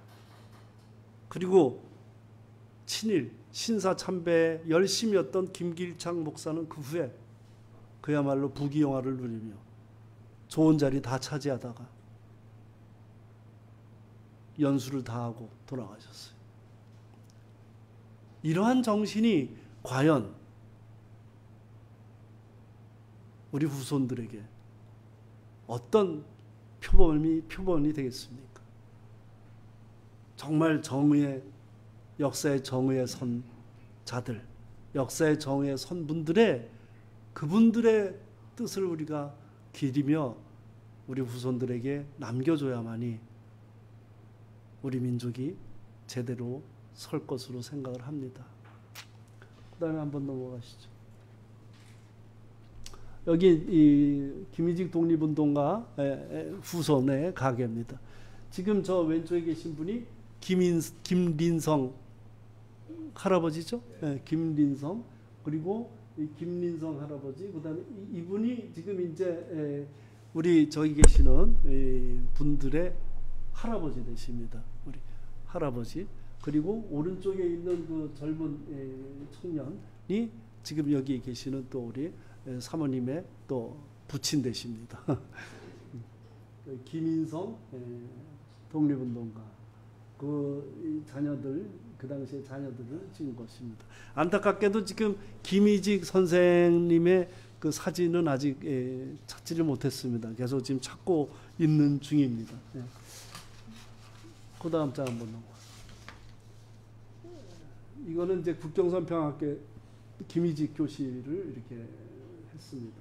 그리고 친일 신사참배에 열심이었던 김길창 목사는 그 후에 그야말로 부귀영화를 누리며 좋은 자리 다 차지하다가 연수를 다하고 돌아가셨어요. 이러한 정신이 과연 우리 후손들에게 어떤 표본이, 표본이 되겠습니까? 정말 정의의, 역사의 정의에 선 자들, 역사의 정의에 선 분들의, 그분들의 뜻을 우리가 기리며 우리 후손들에게 남겨줘야만이 우리 민족이 제대로 설 것으로 생각을 합니다. 그 다음에 한번 넘어가시죠. 여기 이 김희직 독립운동가 후손의 가게입니다. 지금 저 왼쪽에 계신 분이 김인, 김린성 할아버지죠? 네, 김린성. 그리고 이 김린성 할아버지, 그 다음에 이분이 지금 이제 우리 저기 계시는 분들의 할아버지 되십니다. 우리 할아버지. 그리고 오른쪽에 있는 그 젊은 청년이 지금 여기 계시는 또 우리 사모님의 또 부친 되십니다. 김인성 독립운동가, 그 자녀들, 그 당시에 자녀들을 찍은 것입니다. 안타깝게도 지금 김희직 선생님의 그 사진은 아직 찾지를 못했습니다. 계속 지금 찾고 있는 중입니다. 그 다음 장 한번 넘어가. 이거는 이제 국경선 평화학교 김희직 교실을 이렇게 했습니다.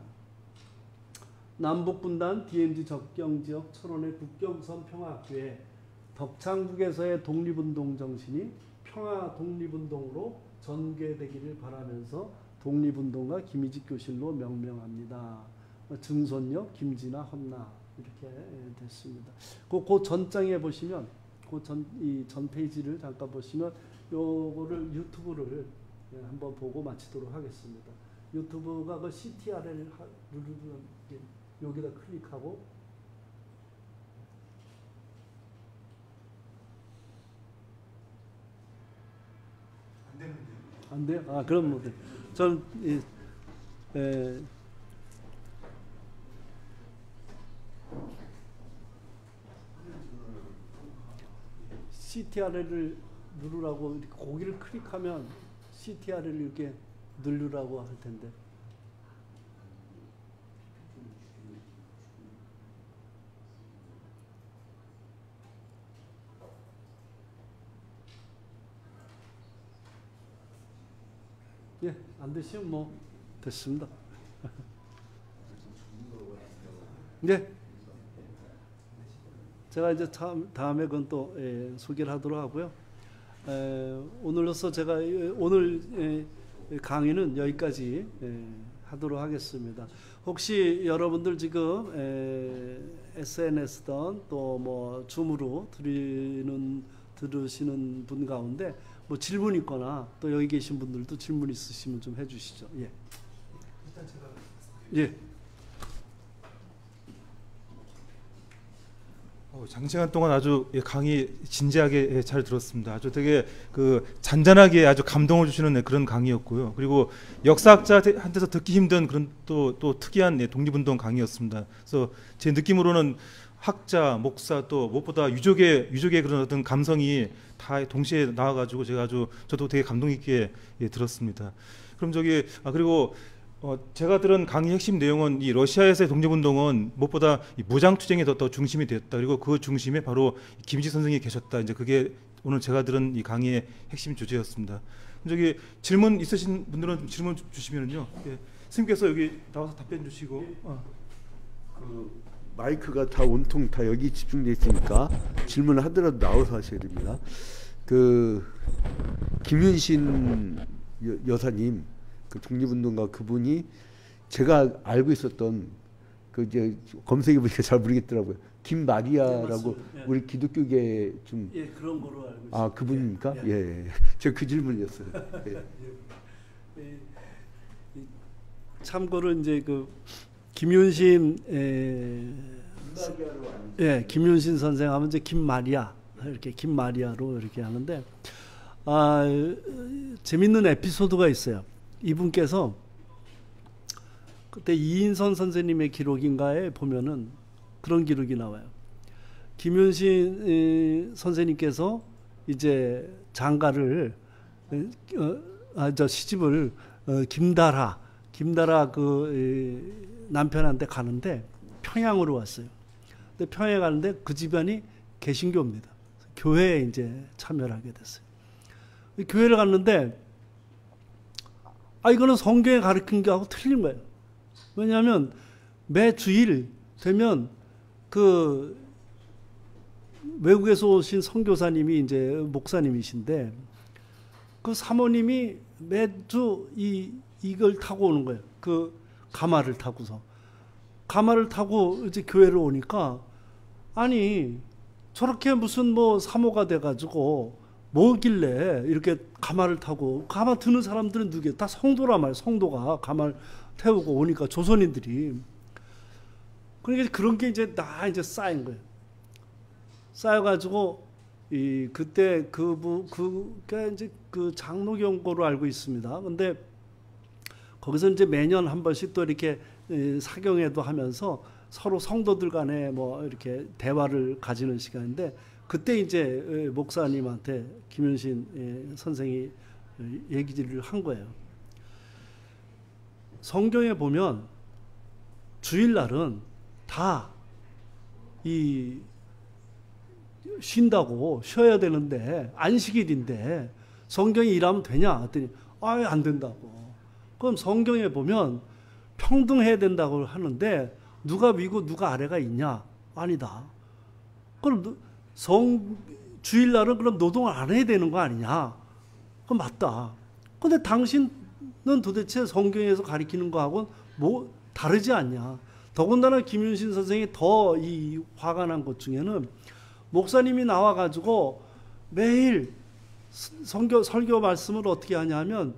남북분단 디엠지 접경지역 철원의 국경선 평화학교에 덕창국에서의 독립운동 정신이 평화 독립운동으로 전개되기를 바라면서 독립운동가 김희직 교실로 명명합니다. 증손녀 김진아 헌나 이렇게 됐습니다. 그, 그 전장에 보시면 그 전, 이 전 페이지를 잠깐 보시면 요거를 유튜브를 한번 보고 마치도록 하겠습니다. 유튜브가 그 씨티알을 누르면 여기다 클릭하고 안 되는데. 안 돼요? 아 그럼 뭐 전 예, 에, 씨티알을 누르라고 이렇게 고기를 클릭하면 씨티알을 이렇게 누르라고 할 텐데. 예, 안 되시면 뭐 됐습니다. 네. 제가 이제 다음에 그건 또 예, 소개를 하도록 하고요. 에, 오늘로서 제가 오늘 예, 강의는 여기까지 예, 하도록 하겠습니다. 혹시 여러분들 지금 에, 에스엔에스든 또 뭐 줌으로 들으는 들으시는 분 가운데 뭐 질문 있거나 또 여기 계신 분들도 질문 있으시면 좀 해주시죠. 예. 일단 제가 예. 어, 장시간 동안 아주 강의 진지하게 잘 들었습니다. 아주 되게 그 잔잔하게 아주 감동을 주시는 그런 강의였고요. 그리고 역사학자한테서 듣기 힘든 그런 또, 또 특이한 독립운동 강의였습니다. 그래서 제 느낌으로는 학자, 목사 또 무엇보다 유족의 유족의 그런 어떤 감성이 다 동시에 나와가지고 제가 아주 저도 되게 감동 있게 예, 들었습니다. 그럼 저기 아 그리고 어, 제가 들은 강의 핵심 내용은 이 러시아에서의 독립운동은 무엇보다 이 무장투쟁이 더, 더 중심이 되었다. 그리고 그 중심에 바로 김일식 선생이 계셨다. 이제 그게 오늘 제가 들은 이 강의의 핵심 주제였습니다. 저기 질문 있으신 분들은 좀 질문 주시면은요. 예, 스님께서 여기 나와서 답변 주시고. 어. 그 마이크가 다 온통 다 여기 집중돼 있으니까 질문을 하더라도 나와서 하셔야 됩니다. 그 김윤신 여, 여사님 그 독립운동가 그분이 제가 알고 있었던 그 이제 검색해 보니까 잘 모르겠더라고요. 김마리아라고 예, 우리 기독교계 좀 예, 그런 거로 알고 있습니다. 아 그분입니까? 예. 예, 예. 저 그 질문이었어요. 예. 예, 이, 참고로 이제 그 김윤신 에, 예, 김윤신 선생 하면 이제 김마리아 이렇게 김마리아로 이렇게 하는데 아 재밌는 에피소드가 있어요. 이분께서 그때 이인선 선생님의 기록인가에 보면은 그런 기록이 나와요. 김윤신 선생님께서 이제 장가를 어, 아, 저 시집을 어, 김다라 김다라 그 남편한테 가는데 평양으로 왔어요. 근데 평양에 가는데 그 집안이 개신교입니다. 교회에 이제 참여를 하게 됐어요. 교회를 갔는데 아 이거는 성경에 가르친 게 하고 틀린 거예요. 왜냐하면 매 주일 되면 그 외국에서 오신 선교사님이 이제 목사님이신데 그 사모님이 매주 이 이걸 타고 오는 거예요. 그 가마를 타고서 가마를 타고 이제 교회를 오니까 아니 저렇게 무슨 뭐 사모가 돼가지고 뭐길래 이렇게 가마를 타고 가마 드는 사람들은 누구예요? 다 성도란 말이에요. 성도가 가마를 태우고 오니까 조선인들이 그러니까 그런 게 이제 다 이제 쌓인 거예요. 쌓여가지고 이 그때 그부 그게 이제 그 장로경고로 알고 있습니다. 근데 거기서 이제 매년 한 번씩 또 이렇게 사경회도 하면서 서로 성도들 간에 뭐 이렇게 대화를 가지는 시간인데 그때 이제 목사님한테 김윤신 선생이 얘기를 한 거예요. 성경에 보면 주일날은 다 이 쉰다고 쉬어야 되는데 안식일인데 성경이 일하면 되냐? 했더니 아예 안 된다고. 그럼 성경에 보면 평등해야 된다고 하는데 누가 위고 누가 아래가 있냐? 아니다. 그럼 성 주일날은 그럼 노동을 안 해야 되는 거 아니냐? 그럼 맞다. 근데 당신은 도대체 성경에서 가리키는 거하고 뭐 다르지 않냐? 더군다나 김윤신 선생이 더 이 화가 난 것 중에는 목사님이 나와가지고 매일 성교 설교 말씀을 어떻게 하냐면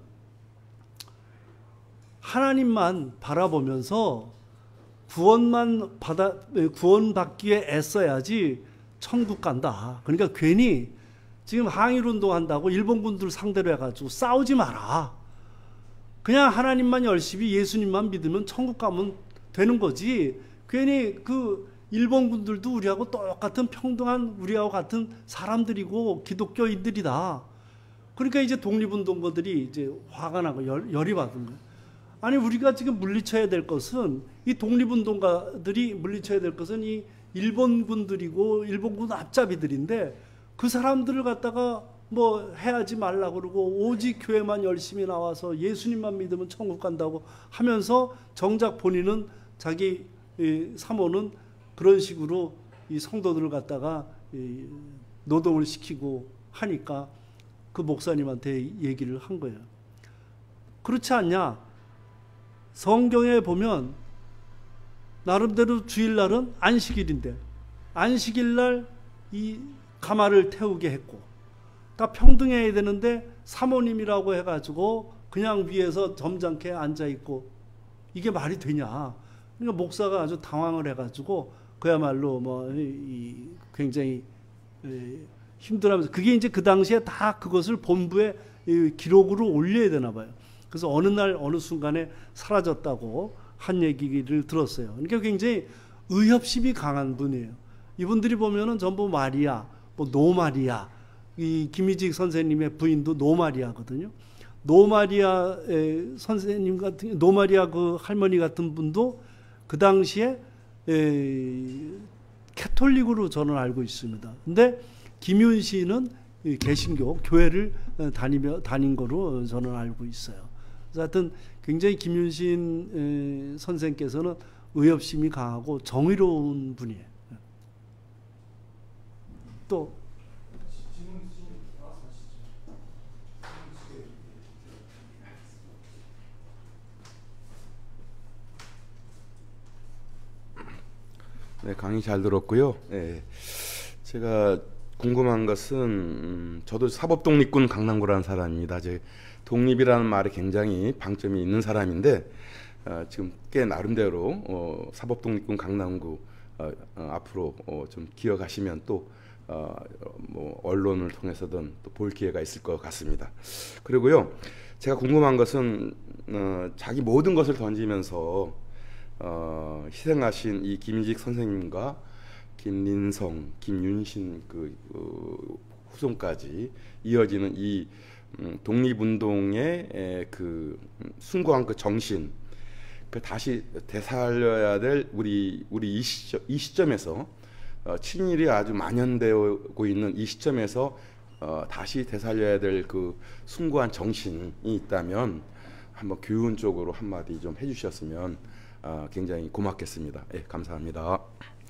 하나님만 바라보면서 구원만 받아 구원받기 위해 애써야지 천국 간다. 그러니까 괜히 지금 항일 운동한다고 일본군들 상대로 해가지고 싸우지 마라. 그냥 하나님만 열심히 예수님만 믿으면 천국 가면 되는 거지. 괜히 그 일본군들도 우리하고 똑같은 평등한 우리하고 같은 사람들이고 기독교인들이다. 그러니까 이제 독립운동가들이 이제 화가 나고 열, 열이 받은 거예요. 아니 우리가 지금 물리쳐야 될 것은 이 독립운동가들이 물리쳐야 될 것은 이 일본군들이고 일본군 앞잡이들인데 그 사람들을 갖다가 뭐 해하지 말라고 그러고 오직 교회만 열심히 나와서 예수님만 믿으면 천국 간다고 하면서 정작 본인은 자기 사모는 그런 식으로 이 성도들을 갖다가 이 노동을 시키고 하니까 그 목사님한테 얘기를 한 거예요. 그렇지 않냐? 성경에 보면 나름대로 주일날은 안식일인데 안식일날 이 가마를 태우게 했고 다 평등해야 되는데 사모님이라고 해가지고 그냥 위에서 점잖게 앉아있고 이게 말이 되냐. 그러니까 목사가 아주 당황을 해가지고 그야말로 뭐 이 굉장히 힘들어하면서 그게 이제 그 당시에 다 그것을 본부에 기록으로 올려야 되나 봐요. 그래서 어느 날 어느 순간에 사라졌다고 한 얘기를 들었어요. 그러니까 굉장히 의협심이 강한 분이에요. 이분들이 보면은 전부 마리아, 뭐 노마리아, 이 김희직 선생님의 부인도 노마리아거든요. 노마리아 선생님 같은 노마리아 그 할머니 같은 분도 그 당시에 에, 캐톨릭으로 저는 알고 있습니다. 근데 김윤 씨는 개신교 교회를 다니며 다닌 거로 저는 알고 있어요. 그래서 하여튼 굉장히 김윤신 선생께서는 의협심이 강하고 정의로운 분이에요. 또 네, 강의 잘 들었고요. 네, 제가 궁금한 것은 음, 저도 사법독립군 강남구라는 사람입니다. 제 독립이라는 말에 굉장히 방점이 있는 사람인데 어, 지금 꽤 나름대로 어, 사법독립군 강남구 어, 어, 앞으로 어, 좀 기억하시면 또 어, 뭐 언론을 통해서든 또 볼 기회가 있을 것 같습니다. 그리고요, 제가 궁금한 것은 어, 자기 모든 것을 던지면서 어, 희생하신 이 김희직 선생님과 김린성, 김윤신 그 어, 후손까지 이어지는 이 음, 독립운동의 에, 그 음, 숭고한 그 정신, 그 다시 되살려야 될 우리 우리 이 시점 이 시점에서 어, 친일이 아주 만연되고 있는 이 시점에서 어, 다시 되살려야 될 그 숭고한 정신이 있다면 한번 교훈 쪽으로 한마디 좀 해주셨으면 어, 굉장히 고맙겠습니다. 예, 감사합니다.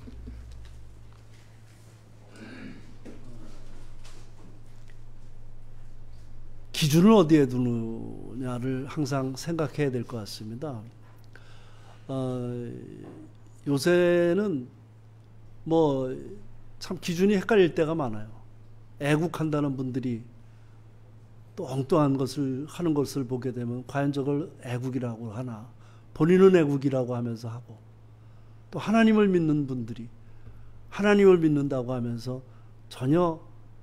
기준을 어디에 두느냐를 항상 생각해야 될 것 같습니다. 어, 요새는 뭐 참 기준이 헷갈릴 때가 많아요. 애국한다는 분들이 또 엉뚱한 것을 하는 것을 보게 되면 과연 저걸 애국이라고 하나, 본인은 애국이라고 하면서 하고, 또 하나님을 믿는 분들이 하나님을 믿는다고 하면서 전혀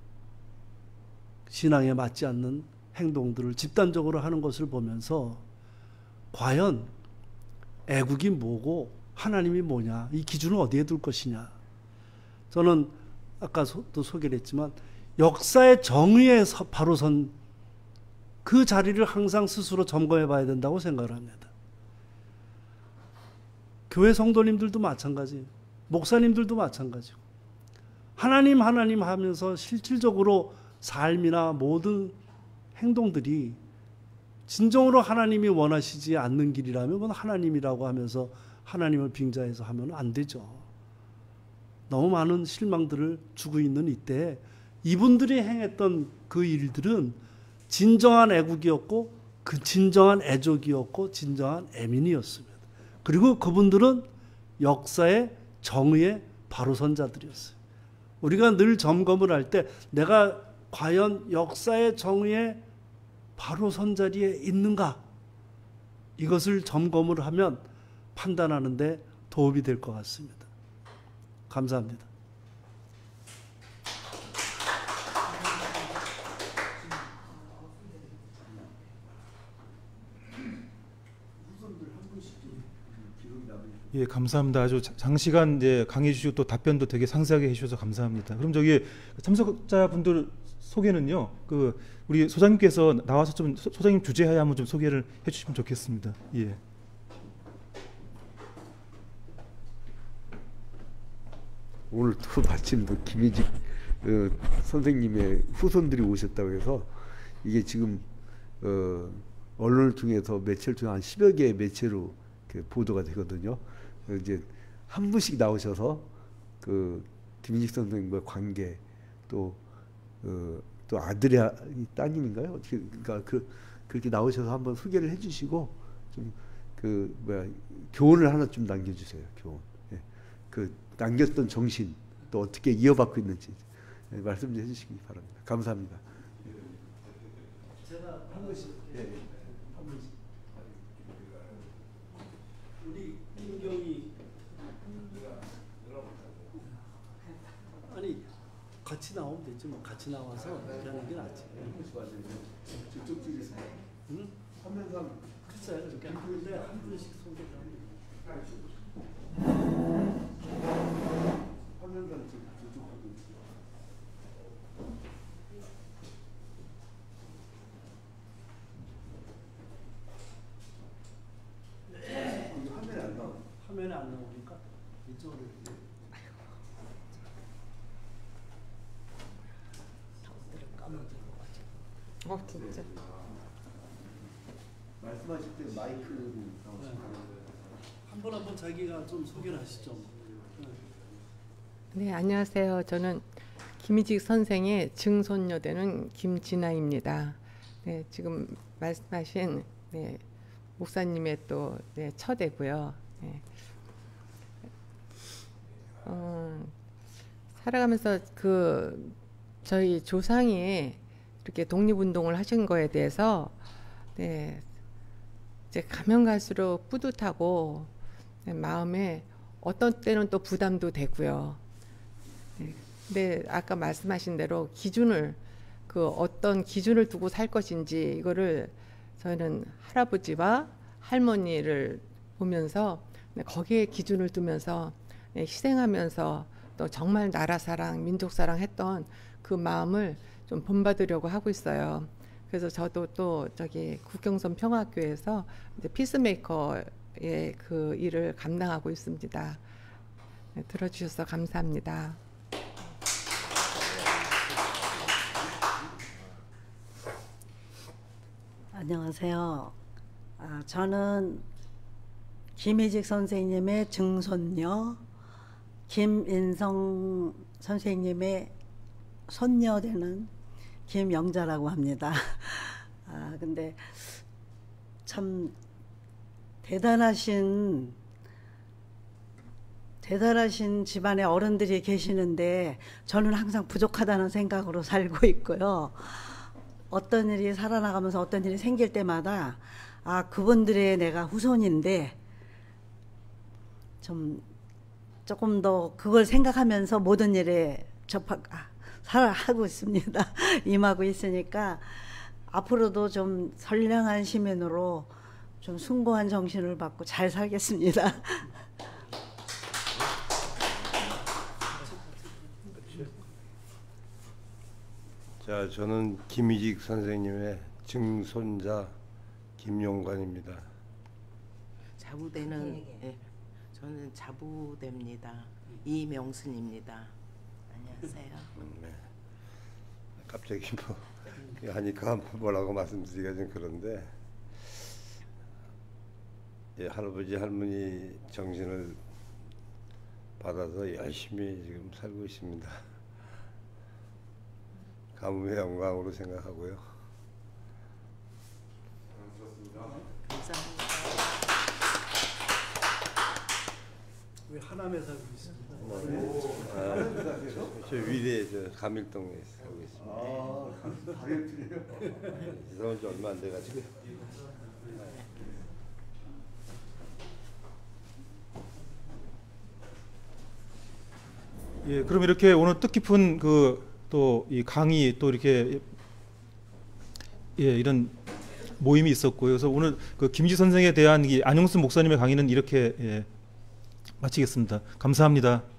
신앙에 맞지 않는 행동들을 집단적으로 하는 것을 보면서 과연 애국이 뭐고 하나님이 뭐냐, 이 기준을 어디에 둘 것이냐. 저는 아까도 소개를 했지만 역사의 정의에 바로 선 그 자리를 항상 스스로 점검해 봐야 된다고 생각을 합니다. 교회 성도님들도 마찬가지예요. 목사님들도 마찬가지고, 하나님 하나님 하면서 실질적으로 삶이나 모든 행동들이 진정으로 하나님이 원하시지 않는 길이라면 그건 하나님이라고 하면서 하나님을 빙자해서 하면 안 되죠. 너무 많은 실망들을 주고 있는 이때 이분들이 행했던 그 일들은 진정한 애국이었고, 그 진정한 애족이었고, 진정한 애민이었습니다. 그리고 그분들은 역사의 정의의 바로선자들이었어요. 우리가 늘 점검을 할 때 내가 과연 역사의 정의의 바로선 자리에 있는가, 이것을 점검을 하면 판단하는 데 도움이 될 것 같습니다. 감사합니다. 예, 감사합니다. 아주 장시간 이제 강의 주시고 또 답변도 되게 상세하게 해주셔서 감사합니다. 그럼 저기 참석자분들 소개는요, 그 우리 소장님께서 나와서 좀 소, 소장님 주제하에 한번 좀 소개를 해주시면 좋겠습니다. 예. 오늘 또 마침 또 김희직 어, 선생님의 후손들이 오셨다고 해서 이게 지금 어, 언론을 통해서 매체를 통해 한 십여 개의 매체로 보도가 되거든요. 이제 한 분씩 나오셔서 그 김희직 선생님과 관계, 또 어, 또 아들이 따님인가요? 어떻게, 그러니까 그 그렇게 나오셔서 한번 소개를 해주시고 좀 그 뭐야 교훈을 하나 좀 남겨주세요. 교훈. 예. 그 남겼던 정신 또 어떻게 이어받고 있는지 예, 말씀 좀 해주시기 바랍니다. 감사합니다. 제가 한 번씩 예, 한 번씩 우리 민경이 아니 같이 나오면 되지 뭐 같이 나와서 하는 게 낫지. 저쪽 쪽에서 응? 화면상 글쎄 이렇게 한 분인데 한 분씩 소개를 하면 화면상 저쪽 쪽으로. 이게 화면에 안 나와. 화면에 안 나오니까 이쪽으로 이렇게. 어 진짜. 말씀하실 때 마이크를 나오시고. 한 분 한 분 자기가 좀 소개를 하시죠. 네. 네, 안녕하세요. 저는 김희직 선생의 증손녀 되는 김진아입니다. 네, 지금 말씀하신 네, 목사님의 또 네, 처대고요. 네. 어, 살아가면서 그 저희 조상이 이렇게 독립운동을 하신 거에 대해서 네, 이제 가면 갈수록 뿌듯하고 네, 마음에 어떤 때는 또 부담도 되고요. 네, 근데 아까 말씀하신 대로 기준을 그 어떤 기준을 두고 살 것인지 이거를 저희는 할아버지와 할머니를 보면서 네, 거기에 기준을 두면서 네, 희생하면서 또 정말 나라 사랑, 민족 사랑 했던 그 마음을 좀 본받으려고 하고 있어요. 그래서 저도 또 저기 국경선 평화학교에서 이제 피스메이커의 그 일을 감당하고 있습니다. 네, 들어주셔서 감사합니다. 안녕하세요. 아, 저는 김희직 선생님의 증손녀, 김인성 선생님의 손녀 되는 김영자라고 합니다. 아, 근데 참 대단하신 대단하신 집안의 어른들이 계시는데 저는 항상 부족하다는 생각으로 살고 있고요. 어떤 일이 살아나가면서 어떤 일이 생길 때마다 아, 그분들의 내가 후손인데 좀 조금 더 그걸 생각하면서 모든 일에 접하 아, 살아하고 있습니다. 임하고 있으니까 앞으로도 좀 선량한 시민으로 좀 숭고한 정신을 받고 잘 살겠습니다. 자, 저는 김희직 선생님의 증손자 김용관입니다. 자부대는 예, 저는 자부대입니다. 이명순입니다. 안녕하세요. 네. 갑자기 뭐 하니까 뭐라고 말씀드리기가 좀 그런데 예, 할아버지 할머니 정신을 받아서 열심히 지금 살고 있습니다. 가뭄의 영광으로 생각하고요. 감사합니다. 우리 하남에 살고 있습니다. 아, 저 위례 저 감일동에 살고 있습니다. 아, 다이어트래요? 이사 온 지 얼마 안 돼가지고. 예, 그럼 이렇게 오늘 뜻깊은 그 또 이 강의 또 이렇게 예, 이런 모임이 있었고요. 그래서 오늘 그 김지 선생에 대한 이 안용수 목사님의 강의는 이렇게 예, 마치겠습니다. 감사합니다.